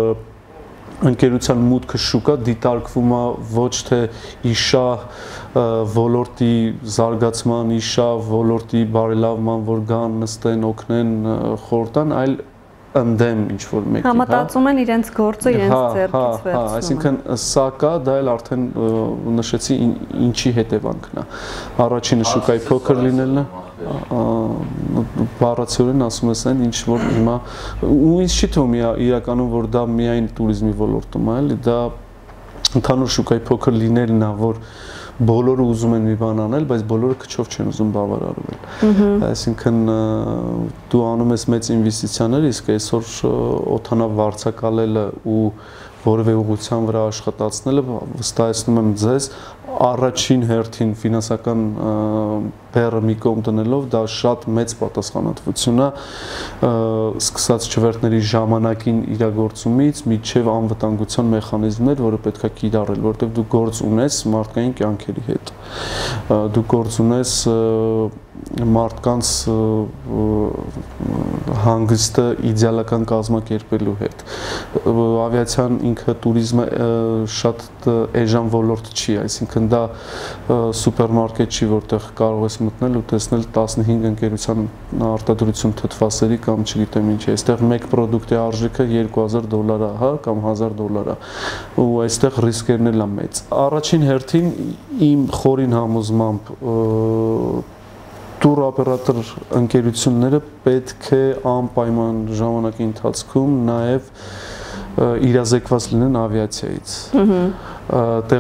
ընկերության մուտքը շուկա դիտարկվում է ոչ թե իշահ ոլորտի զարգացման, իշահ ոլորտի բարելավման, որ գան, նստեն, օգնեն, խորհրդան, այլ ընդդեմ ինչ-որ մեկի, հա։ Համատացում են իրենց գործը իրենց ձեռքից վերցնում։ Հա, այսինքն սա կա, դա էլ արդեն նշեցի ինչի հետևանքն է։ Առաջինը շուկայի փոքր լինելն է, բառացիորեն ասում ես այն, ինչ որ հիմա ու ինձ չի թվում իրականում, որ դա միայն տուրիզմի ոլորտում է, էլի, դա ընդհանուր շուկայի փոքր լինելն է, որ բոլորը ուզում են մի բան անել, բայց բոլորը քչով չեն ուզում բավարարվել։ Այսինքն դու անում ես մեծ ինվեստիցիաներ, իսկ այսօր օդանավ վարձակալելը ու որևէ ուղղության վրա աշխատացնելը վստահեցնում եմ ձեզ առաջին հերթին ֆինանսական բեռը մի կողմ դնելով դա շատ մեծ պատասխանատվություն է սկսած չվերթների ժամանակին իրագործումից մինչև անվտանգության մեխանիզմներ, որը պետք է կիրառել, որովհետև դու գործ ունես մարդկային կյանքերի հետ, դու գործ ունես մարդկանց հանգստը իդեալական կազմակերպելու հետ։ Ավիացիան ինքը տուրիզմը շատ էժան ոլորտ չի, այսինքն դա սուպերմարկետ չի, որտեղ կարող ես մտնել ու տեսնել տասնհինգ ընկերության արտադրություն թթվասերի կամ չգիտեմ ինչ, այստեղ մեկ պրոդուկտի արժեքը երկու հազար դոլար է, հա, կամ հազար դոլար է, ու այստեղ ռիսկերն էլ են մեծ։ Առաջին հերթին իմ խորին համոզմամբ տուր օպերատոր ընկերությունները պետք է անպայման ժամանակի ընթացքում նաև իրազեկված լինեն ավիացիայից,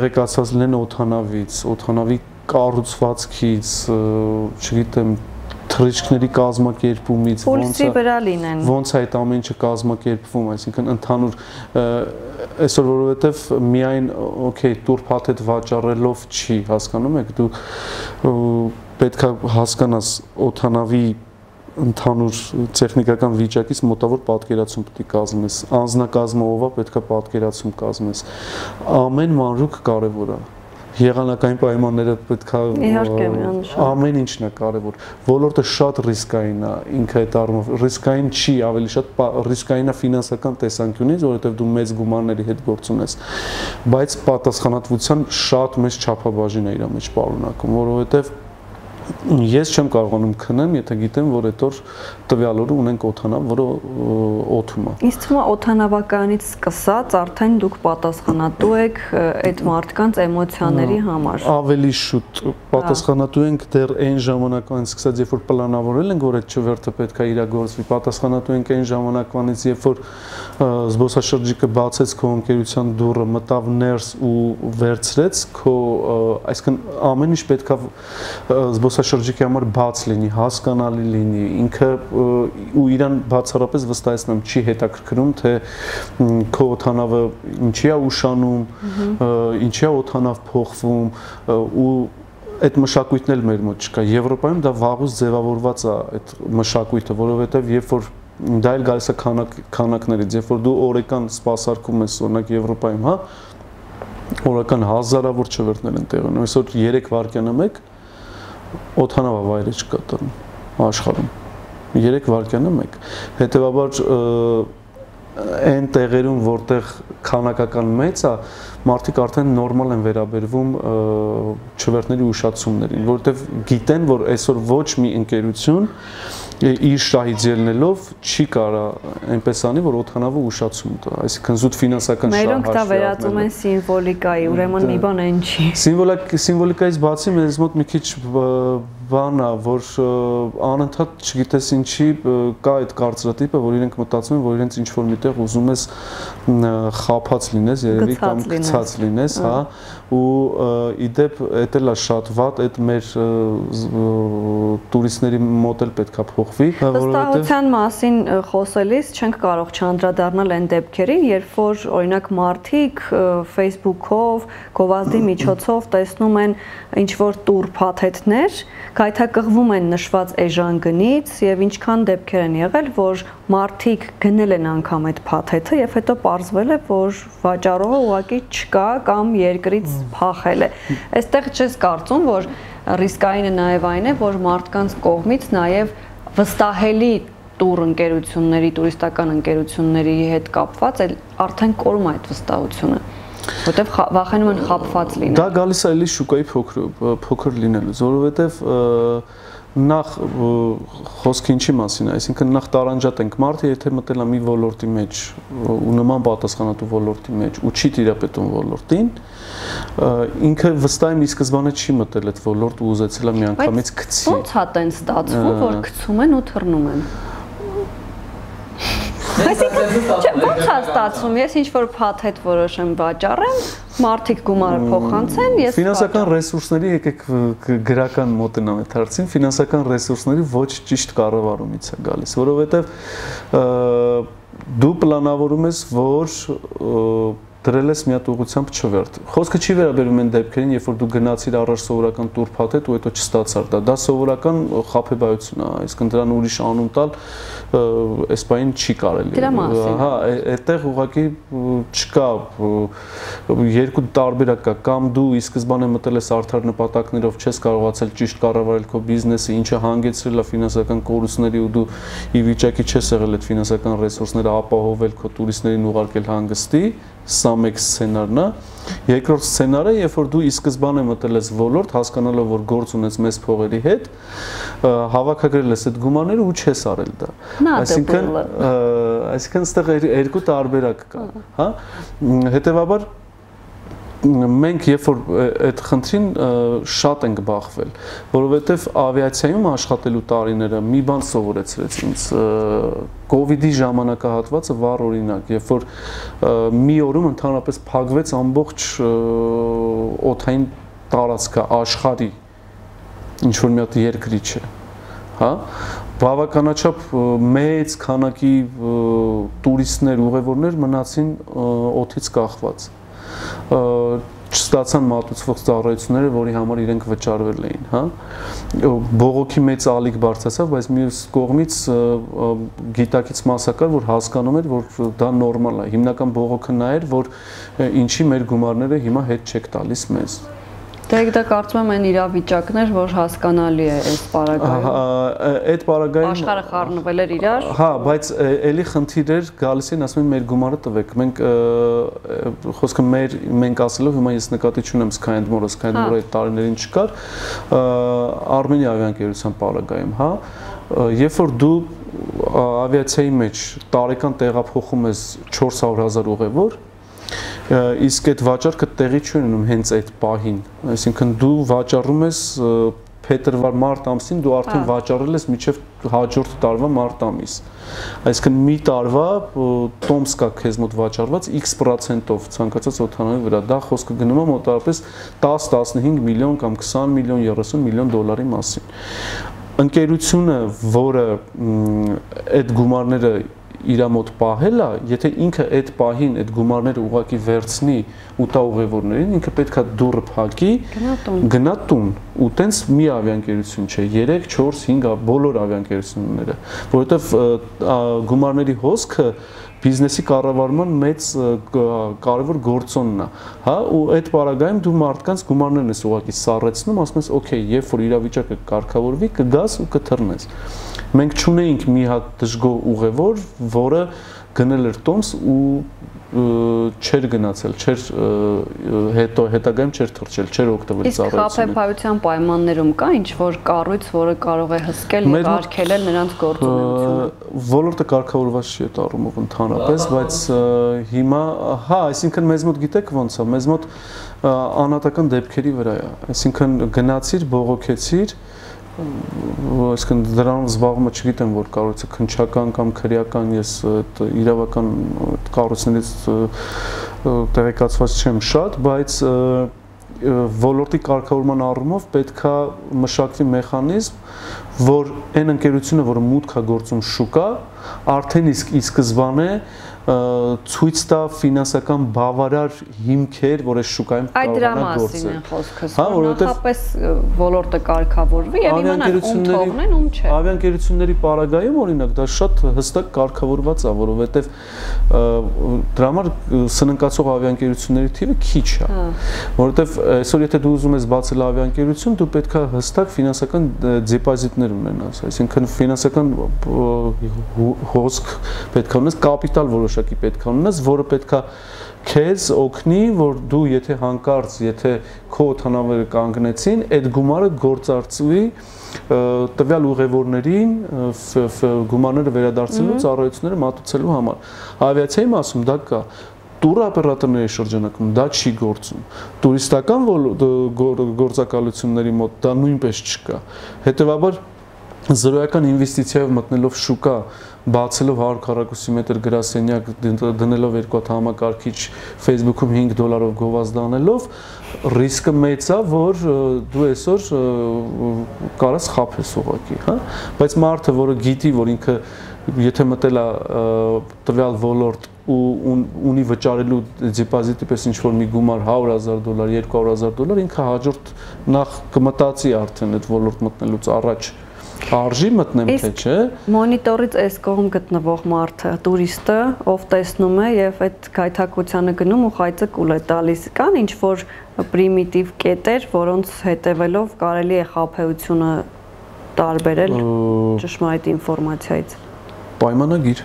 տեղեկացված լինեն օդանավից, օդանավի կառուցվածքից, չգիտեմ, թռիչքների կազմակերպումից ոնց վրա լինեն։ Ոնց է այդ ամեն ինչը կազմակերպվում, այսինքն ընդհանուր այսօր որովհետև միայն օքեյ տուրփաթեթ վաճառելով չի, հասկանում եք, դու պետք է հասկանաս օդանավի ընդհանուր տեխնիկական վիճակից մոտավոր պատկերացում պետք է կազմես, անձնակազմով պետք է պատկերացում կազմես, ամեն մանրուք կարևոր է, եղանակային պայմանները պետք է ամեն ինչն է կարևոր, ոլորտը շատ ռիսկային է, ինքը այդ առումով ռիսկային չի, ավելի շատ ռիսկային է ֆինանսական տեսանկյունից, որովհետև դու մեծ գումարների հետ գործ ունես, բայց պատասխանատվության շատ մեծ չափաբաժին է իր մեջ պարունակում, որովհետև ես չեմ կարողանում քնեմ, եթե գիտեմ, որ այդ օր տվյալ օրը ունենք օդանավ, որը օդում է։ Իսկ թվում է օդանավականից սկսած արդեն դուք պատասխանատու եք այդ մարդկանց էմոցիաների համար։ Ավելի շուտ պատասխանատու ենք դեռ այն ժամանակվանից սկսած, երբ որ պլանավորել ենք, որ այդ չվերթը պետք է իրագործվի, պատասխանատու ենք այն ժամանակվանից, երբ որ զբոսաշրջիկը բացեց քո ընկերության դուռը, մտավ ներս ու վերցրեց քո, այսինքն ամեն ինչ պետք է զբոսաշրջիկի համար բաց լինի, հասկանալի լինի, ինքը ու իրան բացառապես վստահեցնում չի հետաքրքրում, թե քո օդանավը ինչի է ուշանում, ինչի է օդանավ փոխվում ու այդ մշակույթն էլ մեր մոտ չկա։ Եվրոպայում դա վաղուց ձևավորված է այդ մշակույթը, որովհետև երբ որ դա էլ գալիս է քանակներից, երբ որ դու օրական սպասարկում ես, օրինակ Եվրոպայում, հա, օրական հազարավոր չվերթներ են տեղի ունենում, այսօր երեք վայրկյանը մեկ օդանավավայրը չկա տանում աշխարհում, երեք վայրկյանը մեկ, հետևաբար այն տեղերում, որտեղ քանակական մեծ է, մարդիկ արդեն նորմալ են վերաբերվում չվերթների ուշացումներին, որովհետև գիտեն, որ այսօր ոչ մի ընկերություն իր շահից ելնելով չի կարա այնպես անի, որ օդանավը ուշացում տա, այսինքն զուտ ֆինանսական շահ մերոնք դա վերածում են սիմվոլիկայի, ուրեմն մի բան այն չի։ Սիմվոլիկայից բացի մեզ մոտ մի քիչ բան է, որ անընդհատ չգիտես ինչի կա այդ կարծրատիպը, որ իրենք մտածում են, որ իրենց ինչ-որ միտեղ ուզում ես խափած լինես, երևի կամ գցած լինես, հա, ու իդեպ էդ էլ է շատ վատ, այդ մեր տուրիստների մոտ էլ պետք է փոխվի, վստահության մասին խոսելիս չենք կարող չանդրադառնալ այն դեպքերին, երբ որ օրինակ մարդիկ Facebook-ով, գովազդի միջոցով տեսնում են ինչ-որ տուրփաթեթներ, գայթակղվում են նշված էժան գնից եւ ինչքան դեպքեր են եղել, որ մարդիկ գնել են անգամ այդ փաթեթը եւ հետո պարզվել է, որ վաճառողը ուղղակի չկա կամ երկրից փախել է։ Այստեղ չես կարծում, որ ռիսկայինը նաեւ այն է, որ մարդկանց կողմից նաեւ վստահելի տուր ընկերությունների, տուրիստական ընկերությունների հետ կապված արդեն կորում է այդ վստահությունը։ Որտեվ վախենում են խաբված լինել։ Դա գալիս է էլի շուկայի փոքր լինելուց, որովհետև նախ խոսքը ինչի մասին է, այսինքն նախ տարանջատ ենք մարդը, եթե մտել է մի ոլորտի մեջ ու նման պատասխանատու ոլորտի մեջ ու չի տիրապետում ոլորտին, ինքը վստահ եմ ի սկզբանե չի մտել այդ ոլորտ ու ուզեցել է միանգամից գցի։ Ոնց է տեն ստացվում, որ գցում են ու թռնում են։ Այսինքն ոնց է ստացվում, ես ինչ-որ փաթեթ որոշեմ վաճառեմ, մարդիկ գումարը փոխանցեն, ես ֆինանսական ռեսուրսների եկեք գրական մոտենամ այդ հարցին, ֆինանսական ռեսուրսների ոչ ճիշտ կառավարումից է գալիս, որովհետև դու պլանավորում ես, որ դրել ես մի հատ ուղղությամբ չվերթ։ Խոսքը չի վերաբերում այն դեպքերին, երբ որ դու գնացիր առաջ սովորական տուրփաթեթ ու հետո չստացար դա։ Դա սովորական խաբեբայություն է, այսինքն դրան ուրիշ անուն տալ այս բանին չի կարելի։ Հա, այդտեղ ուղղակի չկա երկու տարբերակ կա, կամ դու ի սկզբանե մտել ես արդար նպատակներով, չես կարողացել ճիշտ կառավարել քո բիզնեսը, ինչը հանգեցրել է ֆինանսական կորուստների ու դու ի վիճակի չես եղել այդ ֆինանսական ռեսուրսները ապահովել քո տուրիստներին ուղարկել հանգստի, սա մեկ սցենարն է։ Երկրորդ սցենարը, երբ որ դու ի սկզբանե մտել ես ոլորտ, հասկանալով, որ գործ ունես մեծ փողերի հետ, հավաքագրել ես այդ գումարները ու չես արել դա։ Այսինքն, այսինքն այստեղ երկու տարբերակ կա, հա։ Հետևաբար մենք երբ որ այդ խնդրին շատ ենք բախվել, որովհետև ավիացիայում աշխատելու տարիները մի բան սովորեցրեց ինձ, կովիդի ժամանակահատվածը վառ օրինակ, երբ որ մի օրում ընդհանրապես փակվեց ամբողջ օդային տարածքը աշխարհի ինչ որ մի հատ երկրի չէ, հա, բավականաչափ մեծ քանակի տուրիստներ, ուղևորներ մնացին օդից կախված։ Չստացան մատուցվող ծառայությունները, որի համար իրենք վճարվել էին, հա։ Բողոքի մեծ ալիք բարձրացավ, բայց մյուս կողմից գիտակից մասա կար, որ հասկանում էր, որ դա նորմալ է։ Հիմնական բողոքը նա էր, որ ինչի մեր գումարները հիմա հետ չեք տալիս մեզ։ Դե դա կարծում եմ այն իրավիճակներ, որ հասկանալի է այս պարագայում։ Այդ պարագայում աշխարհը խառնվել էր իրար։ Հա, բայց էլի խնդիր էր, գալիս են ասում են մեր գումարը տվեք։ Մենք խոսքը մեր մենք ասելով հիմա ես նկատի չունեմ Skyndmore-ը, Skyndmore-ը այդ տարիներին չկար, Armenia ավիաընկերության պարագայում, հա, երբ որ դու ավիացիայի մեջ տարեկան տեղափոխում ես չորս հարյուր հազար ուղևոր, իսկ այդ վաճառքը տեղի չի ունենում հենց այդ պահին, այսինքն դու վաճառում ես փետրվար-մարտ ամսին, դու արդեն վաճառել ես մինչև հաջորդ տարվա մարտ ամիս, այսինքն մի տարվա տոմս կա քեզ մոտ վաճառված X պրոցենտով ցանկացած օդանավի վրա, դա խոսքը գնում է մոտավորապես տաս-տասնհինգ միլիոն կամ քսան միլիոն, երեսուն միլիոն դոլարի մասին։ Ընկերությունը, որը այդ գումարները իր մոտ պահել է, եթե ինքը այդ պահին այդ գումարները ուղակի վերցնի ու տա ուղևորներին, ինքը պետքա դուռը փակի, գնա տուն, ու տենց մի ավիաընկերություն չէ, երեք, չորս, հինգ բոլոր ավիաընկերությունները, որովհետև գումարների հոսքը բիզնեսի կառավարման մեծ կարևոր գործոնն է, հա, ու այդ պարագայում դու մարդկանց գումարներն ես ուղղակի սառեցնում, ասում ես, օքեյ, երբ որ իրավիճակը կարգավորվի, կգաս ու կթռնես։ Մենք չունեինք մի հատ դժգոհ ուղևոր, որը գնել էր տոմս ու չեր գնացել, չեր հետո հետագայում չեր թռչել, չեր օգտվել ծառայությունից։ Իսկ խաբեբայության պայմաններում կա ինչ-որ կառույց, որը կարող է հսկել եւ արգելել նրանց գործունեությունը։ Ոլորտը կարգավորված չի այդ առումով ընդհանրապես, բայց հիմա, հա, այսինքն մեզ մոտ գիտեք ոնց է, մեզ մոտ անհատական դեպքերի վրա է, այսինքն գնացիր, բողոքեցիր, այսինքն դրանով զբաղումը չգիտեմ, որ կառույցը քննչական կամ քրեական, ես իրավական կառույցներից տեղեկացված չեմ շատ, բայց ոլորտի կարգավորման առումով պետքա մշակվի մեխանիզմ, որ այն ընկերությունը, որը մուտք է գործում շուկա, արդեն իսկ ի սկզբանե ցույց տա ֆինանսական բավարար հիմքեր, որ այս շուկայում կարողանա գործել։ Այդ դրա մասին է խոսքս, որ նախապես ոլորտը կարգավորվի եւ իմանան ում թողնեն, ում չէ։ Ավիաընկերությունների պարագայում օրինակ դա շատ հստակ կարգավորված է, որովհետեւ դրա համար սննկացող ավիաընկերությունների թիվը քիչ է, որովհետեւ այսօր եթե դու ուզում ես բացել ավիաընկերություն, դու պետքա հստակ ֆինանսական դեպոզիտներ ունենաս, այսինքն ֆինանսական հոսք պետքա ունենաս, կապիտալ որոշակի պետք է ունենաս, որը պետք է քեզ օգնի, որ դու եթե հանկարծ, եթե քո օդանավերը կանգնեցին, այդ գումարը գործարծվի տվյալ ուղևորներին գումարները վերադարձնելու ծառայությունները մատուցելու համար։ Ավիացիայի մասում դա կա, տուրօպերատորների շրջանակում դա չի գործում։ Տուրիստական գործակալությունների մոտ դա նույնպես չկա։ Հետևաբար զրոյական ինվեստիցիայով մտնելով շուկա, բացելով հարյուր քառակուսի մետր գրասենյակ, դնելով երկու հատ համակարգիչ, Facebook-ում հինգ դոլարով գովազդանելով, ռիսկը մեծ է, որ դու այսօր կարաս խաբես ուղղակի, հա, բայց մարդը, որը գիտի, որ ինքը եթե մտել է տվյալ ոլորտ ու ունի վճարելու դեպոզիտի պես ինչ որ մի գումար հարյուր հազար դոլար, երկու հարյուր հազար դոլար, ինքը հաջորդ նախ կմտածի արդեն այդ ոլորտ մտնելուց առաջ արժի մտնեմ թե չէ։ Մոնիտորից այս կողմ գտնվող մարդը, տուրիստը, ով տեսնում է եւ այդ գայթակղությանը գնում ու խայծը կուլ է տալիս, կան ինչ որ պրիմիտիվ կետեր, որոնց հետևելով կարելի է խաբեությունը տարբերել ճշմարիտ ինֆորմացիայից։ Պայմանագիր։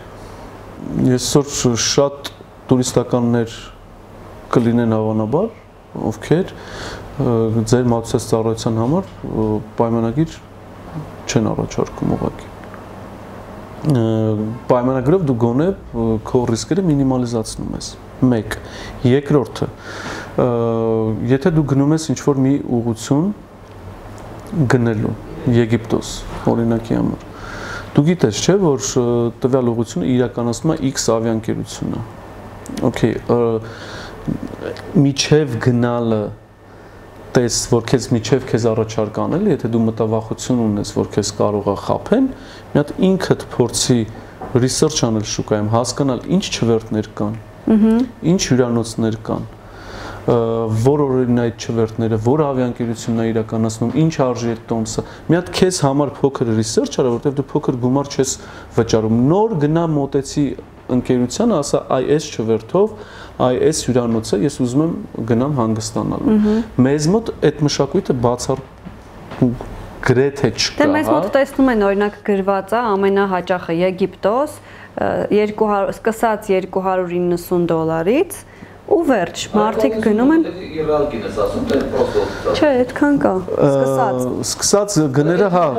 Այսօր շատ տուրիստականներ կլինեն հավանաբար, ովքեր ձեր մատուցած ծառայության համար պայմանագիր չեն առաջարկում ուղղակի։ Պայմանագրով դու գոնե քո ռիսկերը մինիմալիզացնում ես։ Մեկ։ Երկրորդը, եթե դու գնում ես ինչ-որ մի ուղղություն գնելու Եգիպտոս, օրինակի համար, դու գիտես, չէ, որ տվյալ ուղղությունը իրականացնում է X ավիաընկերությունը։ Okay, միջև գնալը տես, որ քեզ միջև քեզ առաջարկ անել, եթե դու մտավախություն ունես, որ քեզ կարող է խաբեն, մի հատ ինքդ փորձի research անել շուկայում, հասկանալ ինչ չվերթներ կան, ինչ հյուրանոցներ կան, որ օրերին այդ չվերթները, որ ավիաընկերությունն է իրականացնում, ինչ արժի է տոմսը։ Մի հատ քեզ համար փոքր research արա, որտեղ դու փոքր գումար չես վճարում։ Նոր գնա մոտեցի ընկերությանը, ասա այ էս չվերթով, այ էս հյուրանոցը ես ուզում եմ գնամ հանգստանալու։ Մեզ մոտ այդ մշակույթը բացառ գրեթե չկա։ Դե մեզ մոտ տեսնում են օրինակ գրված է ամենահաճախը Եգիպտոս, երկու հարյուր սկսած երկու հարյուր իննսուն դոլարից ու վերջ, մարդիկ գնում են։ Չէ, այդքան կա։ Սկսած։ Սկսած գները, հա։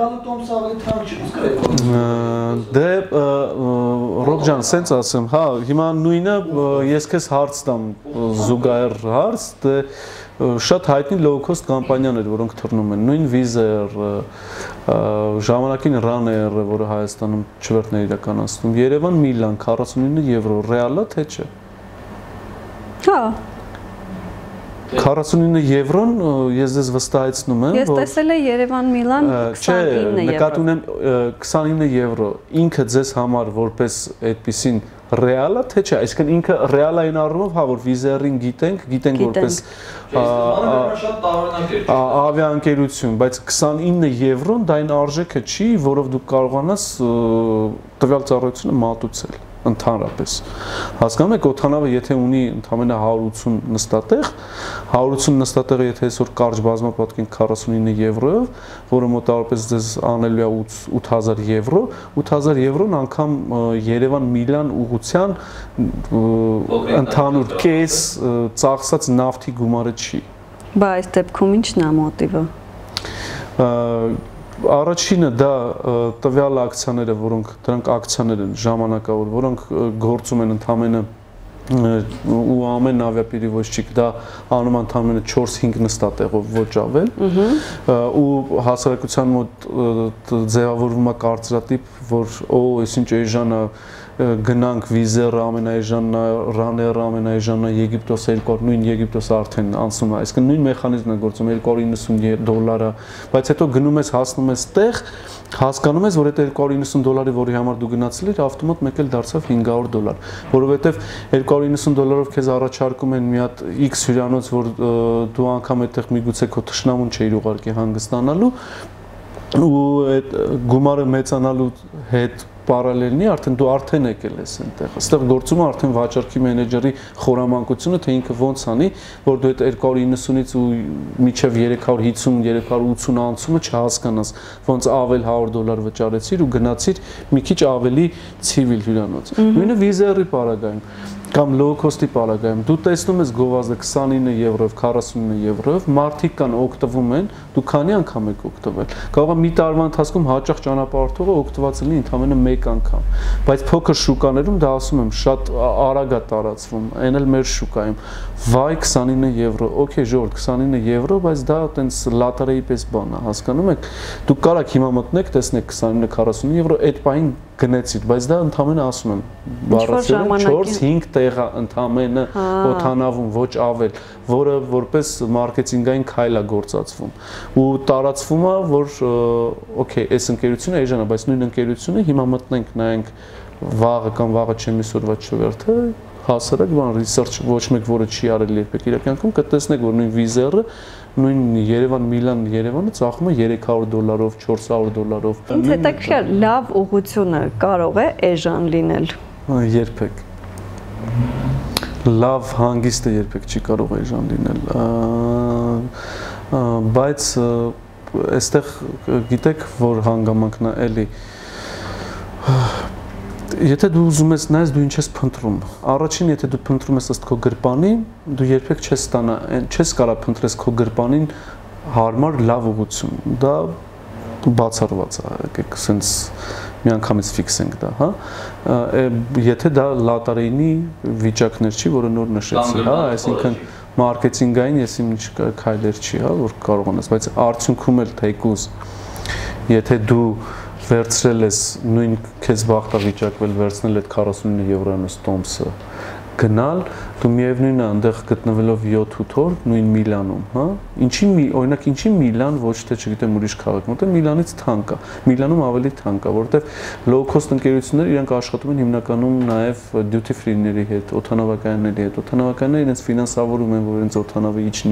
Դե Ռոբ ջան, սենց ասեմ, հա, հիմա նույնը ես քեզ հարց տամ, զուգահեռ հարց, դե շատ հայտնի low cost կամպանիաներ, որոնք թռնում են, նույն Wizz-ը, ժամանակին Ryanair-ը, որը Հայաստանում չվերթներ իրականացնում, Երևան Միլան քառասունինը եվրո, ռեալ է թե չէ։ Հա։ քառասունինը եվրոն ես ձեզ վստահեցնում եմ, որ Ես տեսել եմ Երևան Միլան քսանինը եվրո։ Նկատի ունեմ քսանինը եվրո։ Ինքը ձեզ համար որպես այդպեսին ռեալ է թե չէ, այսինքն ինքը ռեալ այն առումով, հա, որ Wizz-ին գիտենք, գիտենք որպես ավիաընկերություն, բայց քսանինը եվրոն դա այն արժեքը չի, որով դու կարողանաս տվյալ ծառայությունը մատուցել ընդհանրապես։ Հասկանում եք, օդանավը եթե ունի ընդամենը հարյուր ութսուն նստատեղ, հարյուր ութսուն նստատեղը եթե այսօր կարճ բազմապատկենք քառասունինը եվրոյով, որը մոտավորապես ձեզ անելու է ութ հազար եվրո, ութ հազար եվրոն անգամ Երևան Միլան ուղղության ընդհանուր կես ծախսած նավթի գումարը չի։ Բա այս դեպքում ի՞նչն է մոտիվը։ Առաջինը դա տվյալ ակցիաները, որոնք դրանք ակցիաներ են ժամանակավոր, որոնք գործում են ընդամենը ու ամեն ավիապերևոզչիկ դա անում ընդամենը չորս-հինգ նստատեղով ոչ ավել ու հասարակության մոտ ձևավորվում է կարծրատիպ, որ օ, այս ինչ էժան է գնանք Wizz-ը ամենաէժանն է, Ryanair-ը ամենաէժանն է, Եգիպտոսը երկու հարյուր, նույն Եգիպտոսը արդեն անցնում է, այսինքն նույն մեխանիզմն է գործում երկու հարյուր իննսուն դոլարը, բայց հետո գնում ես հասնում ես տեղ, հասկանում ես, որ այդ երկու հարյուր իննսուն դոլարի, որի համար դու գնացել ես, ավտոմատ մեկ էլ դարձավ հինգ հարյուր դոլար, որովհետև երկու հարյուր իննսուն դոլարով քեզ առաջարկում են մի հատ X հյուրանոց, որ դու անգամ այդտեղ միգուցե քո թշնամուն չէիր ուղարկի հանգստանալու ու այդ գումարը մեծանալու հետ պարալելնի արդեն դու արդեն եկել ես այնտեղ։ Այստեղ գործում է արդեն վաճառքի մենեջերի խորամանկությունը, թե ինքը ոնց անի, որ դու այդ երկու հարյուր իննսունից ու մինչև երեք հարյուր հիսուն, երեք հարյուր ութսուն անցումը չհասկանաս, ոնց ավել հարյուր դոլար վճարեցիր ու գնացիր մի քիչ ավելի ցիվիլ հյուրանոց։ Նույնը Wizz-ի պարագայում կամ low cost-ի պարագայում դու տեսնում ես գովազդը քսանինը եվրոյով, քառասունինը եվրոյով, մարդիկ կան օգտվում են, դու քանի անգամ եք օգտվել։ Կարող է մի տարվա ընթացքում հաճախ ճանապարհորդողը օգտված լինի ընդամենը մեկ անգամ, բայց փոքր շուկաներում դա ասում եմ շատ արագ է տարածվում, այն էլ մեր շուկայում։ Վայ քսանինը եվրո, օքեյ ժողովուրդ քսանինը եվրո, բայց դա այտենց լատարեի պես բան է, հասկանում եք։ Դուք կարաք հիմա մտնեք, տեսնեք քսանինը քառասուն եվրո, այդ պահին գնեցիք, բայց դա ընդամենը ասում եմ, բառացիորեն չորս-հինգ տեղ է ընդամենը օդանավում, ոչ ավել, որը որպես մարքեթինգային քայլ է գործածվում ու տարածվում է, որ օքեյ, այս ընկերությունը էժան է, բայց նույն ընկերությունը հիմա մտնենք, նայենք վաղը կամ վաղը չեմիս օրվա չվերթը, հասարակ բան research ոչ մեկ որը չի արել երբեք իր կյանքում, կտեսնեք, որ նույն Wizz-ը նույն Երևան Միլան Երևանը ծախում է երեք հարյուր դոլարով, չորս հարյուր դոլարով։ Ինձ հետաքրքիր լավ ուղղությունը կարող է էժան լինել։ Երբեք։ Լավ հանգիստը երբեք չի կարող էժան լինել։ Բայց այստեղ գիտեք, որ հանգամանքն է էլի Եթե դու ուզում ես նայես, դու ինչ ես փնտրում։ Առաջին, եթե դու փնտրում ես ըստ քո գրպանի, դու երբեք չես ստանա, չես կարա փնտրես քո գրպանին հարմար լավ ուղղություն։ Դա բացառված է, եկեք սենց միանգամից ֆիքսենք դա, հա։ Եթե դա լատարեյնի վիճակներ չի, որը նոր նշեցի, հա, այսինքն մարքեթինգային ես իմ ինչ քայլեր չի, հա, որ կարողանաս, բայց արդյունքում էլ թեկուզ, եթե դու վերցրել ես նույն քեզ բախտավիճակվել վերցնել այդ քառասունինը եվրանոց տոմսը գնալ, դու միևնույնն է այնտեղ գտնվելով յոթ-ութ օր նույն Միլանում, հա։ Ինչի օրինակ ինչի Միլան ոչ թե չգիտեմ ուրիշ քաղաք, որտեղ Միլանից թանկ է։ Միլանում ավելի թանկ է, որովհետև low cost ընկերությունները իրանք աշխատում են հիմնականում նաև duty free-ների հետ, օդանավակայանների հետ։ Օդանավակայանները իրենց ֆինանսավորում են, որ իրենց օդանավը իջնի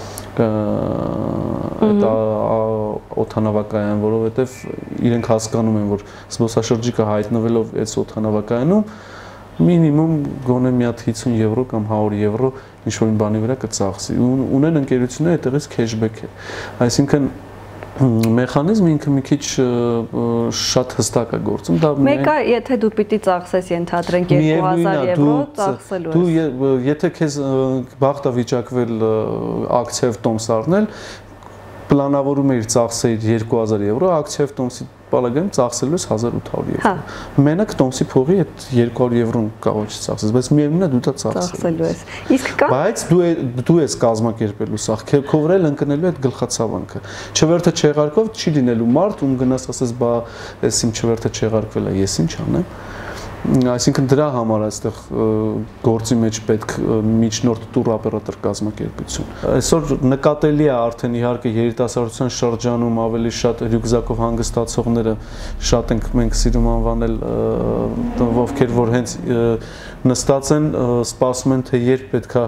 այդ օդանավակայան, որովհետև իրենք հասկանում են, որ զբոսաշրջիկը հայտնվելով այս օդանավակայանում մինիմում գոնե մի հատ հիսուն եվրո կամ հարյուր եվրո ինչ-որ բանի վրա կծախսի։ Ունեն ընկերությունները այդտեղից քեշբեք է։ Այսինքն մեխանիզմը ինքը մի քիչ շատ հստակ է գործում։ Դա մեկը եթե դու պիտի ծախսես ենթադրենք երկու հազար եվրո, ծախսելու ես։ Դու եթե քեզ բախտ է վիճակվել ակցիայով տոմս առնել, պլանավորում էիր ծախսեիր երկու հազար եվրո, ակցիայով տոմսի բալագայում ծախսելու ես հազար ութ հարյուր եվրո։ Մենակ տոմսի փողի այդ երկու հարյուր եվրոն կարող չի ծախսես, բայց միևնույնն է դու դա ծախսելու ես։ Իսկ կա։ Բայց դու դու ես կազմակերպելու սա, քո վրա էլ ընկնելու այդ գլխացավանքը։ Չվերթը չեղարկով չի լինելու մարդ, ում գնաս ասես, բա էս իմ չվերթը չեղարկվել է, ես ինչ անեմ։ Այսինքն դրա համար այստեղ գործի մեջ պետք միջնորդ տուր օպերատոր կազմակերպություն։ Այսօր նկատելի է արդեն իհարկե երիտասարդության շրջանում ավելի շատ ռյուկզակով հանգստացողները շատ ենք մենք սիրում անվանել, ովքեր որ հենց նստած են, սպասում են թե երբ պետքա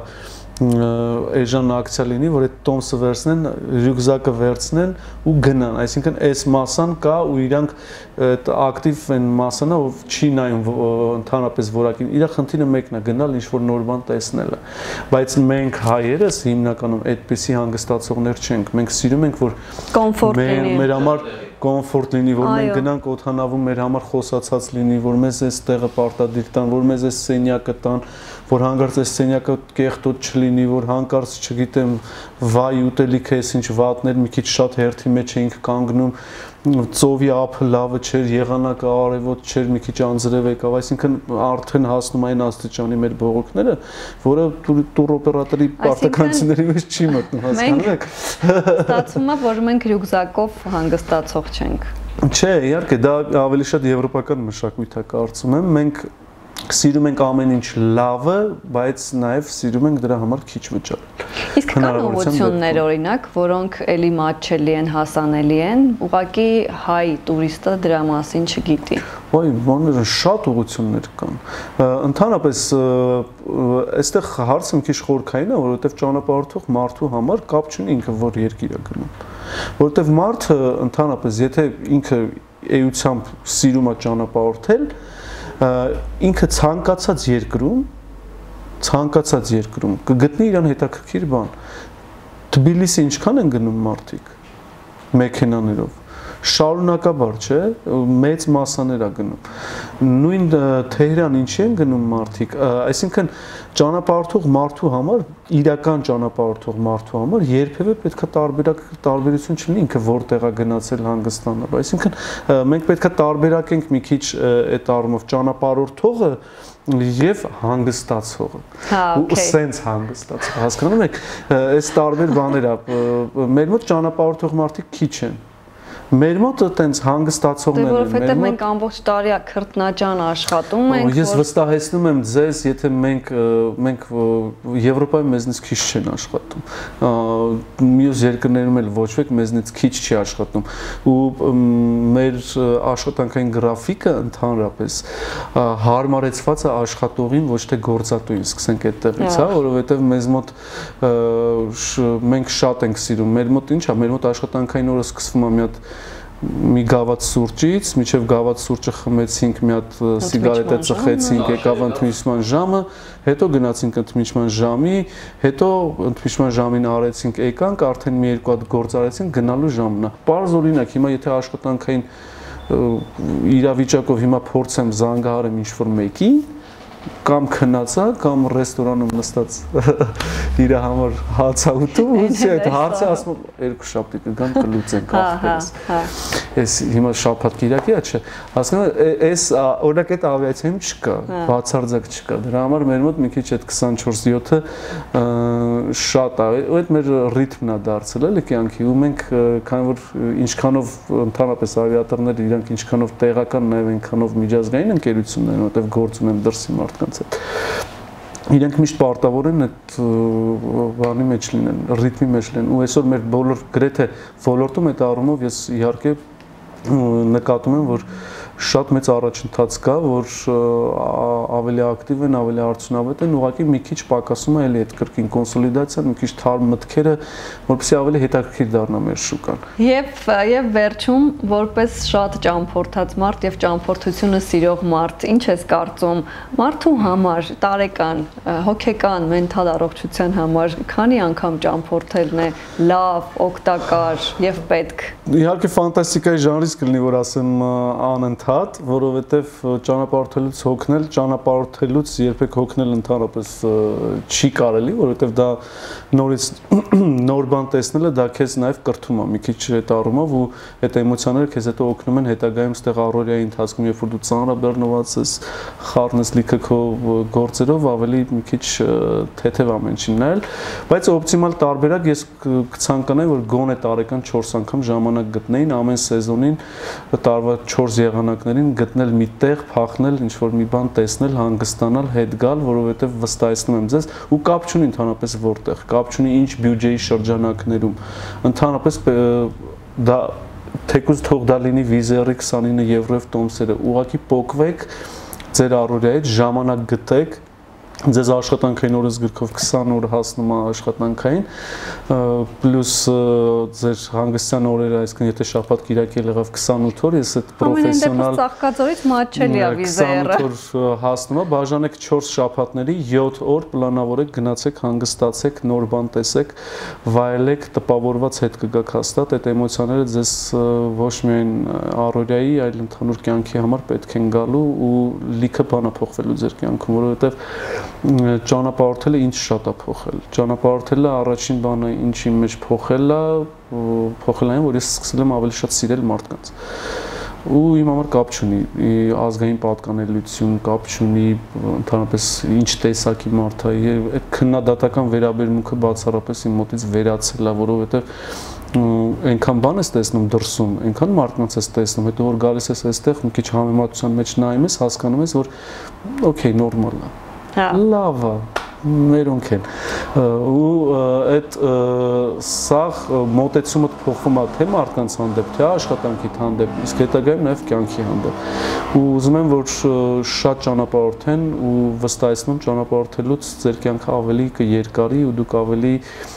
էժան ակցիա լինի, որ այդ տոմսը վերցնեն, ռյուկզակը վերցնեն ու գնան, այսինքն այս մասան կա ու իրանք այդ ակտիվ են մասանը, ով չի նայում ընդհանրապես որակին, իր խնդիրը մեկն է գնալ ինչ-որ նոր բան տեսնելը, բայց մենք հայերս հիմնականում այդպիսի հանգստացողներ չենք, մենք սիրում ենք, որ կոմֆորտ լինի, մեր համար կոմֆորտ լինի, որ մենք գնանք օդանավում մեր համար խոսացած լինի, որ մեզ այս տեղը պարտադիր տան, որ մեզ այս սենյակը տան, որ հանկարծ այս սենյակը կեղտոտ չլինի, որ հանկարծ չգիտեմ վայ ուտելիքը էս ինչ վատներ, մի քիչ շատ հերթի մեջ էինք կանգնում, ծովի ափը լավը չէր, եղանակը արևոտ չէր, մի քիչ անձրև եկավ, այսինքն արդեն հասնում այն աստիճանի մեր բողոքները, որը տուր օպերատորի պարտականությունների մեջ չի մտնում, հասկանում եք։ Ստացվում է, որ մենք ռյուկզակով հանգստացող չենք։ Չէ, իհարկե, դա ավելի շատ եվրոպական մշակույթ է կարծում եմ, մենք սիրում ենք ամեն ինչ լավը, բայց նաև սիրում ենք դրա համար քիչ վճարել։ Իսկ կան ուղղություններ օրինակ, որոնք էլի մատչելի են, հասանելի են, ուղղակի հայ տուրիստը դրա մասին չգիտի։ Ոայ, բաները շատ ուղղություններ կան։ Ընդհանրապես այստեղ հարցը մի քիչ խորքային է, որովհետև ճանապարհորդող մարդու համար կապ չունի ինքը որ երկիր է գնում։ Որովհետև մարդը ընդհանրապես եթե ինքը էությամբ սիրում է ճանապարհորդել, ինքը ցանկացած երկրում ցանկացած երկրում կգտնի իրան հետաքրքիր բան։ Թբիլիսի ինչքան են գնում մարդիկ մեքենաներով, շարունակաբար, չէ, մեծ մասաներ է գնում։ Նույն Թեհրան ինչի են գնում մարդիկ, այսինքն ճանապարհորդող մարդու համար, իրական ճանապարհորդող մարդու համար երբևէ պետք է տարբերակ տարբերություն չլինի ինքը որտեղ է գնացել հանգստանալ։ Այսինքն մենք պետք է տարբերակենք մի քիչ այդ առումով ճանապարհորդողը եւ հանգստացողը։ Ու սենց հանգստացող, հասկանում եք, այս տարբեր բաներ է։ Մեր մոտ ճանապարհորդող մարդիկ քիչ են։ Մեր մոտ այտենց հանգստացողներ են։ Որովհետև մենք ամբողջ տարի քրտնաջան աշխատում ենք։ Ես վստահեցնում եմ ձեզ, եթե մենք մենք Եվրոպայում մեզնից քիչ չեն աշխատում։ Մյուս երկրներում էլ ոչ ոք մեզնից քիչ չի աշխատում։ Ու մեր աշխատանքային գրաֆիկը ընդհանրապես հարմարեցված է աշխատողին, ոչ թե գործատուին, սկսենք այդտեղից, հա, որովհետև մեզ մոտ մենք շատ ենք սիրում։ Մեր մոտ ինչ է, մեր մոտ աշխատանքային օրը սկսվում է մի հատ մի գավաթ սուրճից, միջև գավաթ սուրճը խմեցինք, մի հատ սիգարետը ծխեցինք, եկավ ընդմիջման ժամը, հետո գնացինք ընդմիջման ժամի, հետո ընդմիջման ժամին արեցինք, եկանք, արդեն մի երկու հատ գործ արեցինք, գնալու ժամն է։ Պարզ օրինակ, հիմա եթե աշխատանքային իրավիճակով հիմա փորձեմ զանգահարեմ ինչ-որ մեկի, կամ քնածա, կամ ռեստորանում նստած իր համար հաց ա ուտում, ու այդ հարցը ասում երկու շաբթի կգան կլուծենք ախպերս։ Այս հիմա շաբաթ կիրակի է, չէ։ Հասկանում եք, այս օրինակ այդ ավիացիայում չկա, բացարձակ չկա։ Դրա համար մեր մոտ մի քիչ այդ քսանչորս յոթը շատ է, ու այդ մեր ռիթմն է դարձել էլի կյանքի, ու մենք քանի որ ինչքանով ընդհանրապես ավիատորները իրանք ինչքանով տեղական, նաև այնքանով միջազգային ընկերություններ են, որտեղ գործ ունեն դրսի մարդկանց հետ։ իրենք միշտ պարտավոր են այդ բանի մեջ լինեն, ռիթմի մեջ լինեն ու այսօր մեր բոլոր գրեթե ոլորտում այդ առումով ես իհարկե նկատում եմ, որ շատ մեծ առաջընթաց կա, որ ավելի ակտիվ են, ավելի արդյունավետ են, ուղղակի մի քիչ պակասում է էլի այդ կրկին կոնսոլիդացիան, մի քիչ թարմ մտքերը, որպեսզի ավելի հետաքրքիր դառնա մեր շուկան։ Եվ եւ վերջում, որպես շատ ճամփորդած մարդ եւ ճամփորդությունը սիրող մարդ, ինչ ես կարծում, մարդու համար տարեկան, հոգեկան, մենթալ առողջության համար քանի անգամ ճամփորդելն է լավ, օգտակար եւ պետք։ Իհարկե ֆանտաստիկայի ժանրից կլինի, որ ասեմ անընդհատ, որովհետև ճանապարհորդելուց հոգնել, ճանապարհորդելուց երբեք հոգնել ընդհանրապես չի կարելի, որովհետև դա նորից նոր բան տեսնելը դա քեզ նաև կրթում է մի քիչ այդ առումով ու այդ էմոցիաները քեզ հետո օգնում են հետագայում ստեղ առօրյայի ընթացքում, երբ որ դու ծանրաբեռնված ես, խառնես լիքը քո գործերով, ավելի մի քիչ թեթև ամեն ինչին նայել, բայց օպտիմալ տարբերակ ես կցանկանայի, որ գոնե տարեկան չորս անգամ ժամանակ գտնեին ամեն սեզոնին տարվա չորս եղանակներին գտնել մի տեղ, փախնել, ինչ-որ մի բան տեսնել, հանգստանալ, հետ գալ, որովհետև վստահեցնում եմ ձեզ ու կապ չունի ընդհանրապես որտեղ, կապ չունի ինչ բյուջեի շրջանակներում, ընդհանրապես դա թեկուզ թող դա լինի վիզերի քսանինը եվրոյով տոմսերը, ուղղակի փոկվեք ձեր առօրյայից, ժամանակ գտեք ձեզ աշխատանքային օրենսգրքով քսան օր հասնում է աշխատանքային պլյուս ձեր հանգստյան օրերը, այսինքն եթե շաբաթ կիրակ եղավ քսանութ օր, ես այդ պրոֆեսիոնալ ծաղկաձորից մատչելի է վիզերը քսանութ օր հասնում է, բաժանեք չորս շաբաթների յոթ օր պլանավորեք, գնացեք, հանգստացեք, նոր բան տեսեք, վայելեք, տպավորված հետ կգաք հաստատ, այդ էմոցիաները ձեզ ոչ միայն առօրյայի, այլ ընդհանուր կյանքի համար պետք են գալու ու լիքը բան է փոխվելու ձեր կյանքում, որովհետև ճանապարհորդելը ինչ շատ է փոխել։ Ճանապարհորդելը առաջին բանը ինչ իմ մեջ փոխել է, փոխել այն, որ ես սկսել եմ ավելի շատ սիրել մարդկանց։ Ու իմ համար կապ չունի ազգային պատկանելություն, կապ չունի ընդհանրապես ինչ տեսակի մարդ է, այդ քննադատական վերաբերմունքը բացառապես իմ մոտից վերացել է, որովհետև այնքան բան ես տեսնում դրսում, այնքան մարդկանց ես տեսնում, հետո որ գալիս ես այստեղ մի քիչ համեմատության մեջ նայում ես, հասկանում ես, որ օքեյ, նորմալ է։ Լավ է, մերոնք են ու այդ սաղ մոտեցումը փոխվում է թե մարդկանց հանդեպ, թե աշխատանքի հանդեպ, իսկ հետագայում նաև կյանքի հանդեպ ու ուզում եմ, որ շատ ճանապարհորդեն ու վստահեցնում ճանապարհորդելուց ձեր կյանքը ավելի կերկարի ու դուք ավելի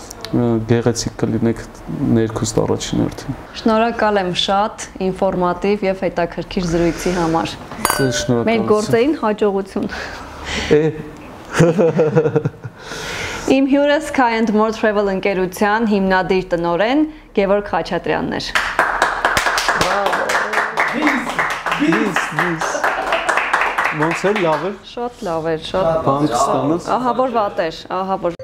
գեղեցիկ կլինեք ներքուստ առաջին հերթին։ Շնորհակալ եմ շատ ինֆորմատիվ եւ հետաքրքիր զրույցի համար։ Շնորհակալ։ Մեր գործերին հաջողություն։ Իմ հյուրը Sky and More Travel ընկերության հիմնադիր տնօրեն Գևորգ Խաչատրյանն էր։ Ոնց է, լավ է։ Շատ լավ էր, շատ բան կստանաս։ Ահա որ վատ էր, ահա որ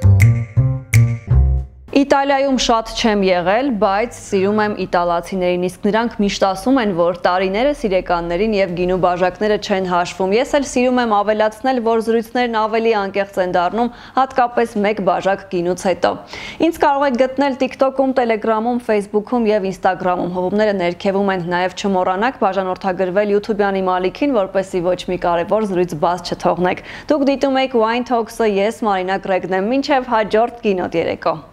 Իտալիայում շատ չեմ եղել, բայց սիրում եմ իտալացիներին, իսկ նրանք միշտ ասում են, որ տարիները սիրեկաններին եւ գինու բաժակները չեն հաշվում։ Ես էլ սիրում եմ ավելացնել, որ զրույցներն ավելի անկեղծ են դառնում, հատկապես մեկ բաժակ գինուց հետո։ Ինձ կարող եք գտնել TikTok-ում, Telegram-ում, Facebook-ում եւ Instagram-ում։ Հողումները ներքևում են, նաեւ չմոռանաք բաժանորդագրվել YouTube-յանի մալիքին, որպեսզի ոչ մի կարևոր զրույց բաց չթողնեք։ Դուք դիտում եք Wine Talks-ը, ես Մարինա Կրեգն եմ, մինչեւ հաջորդ կինոտ երեկո։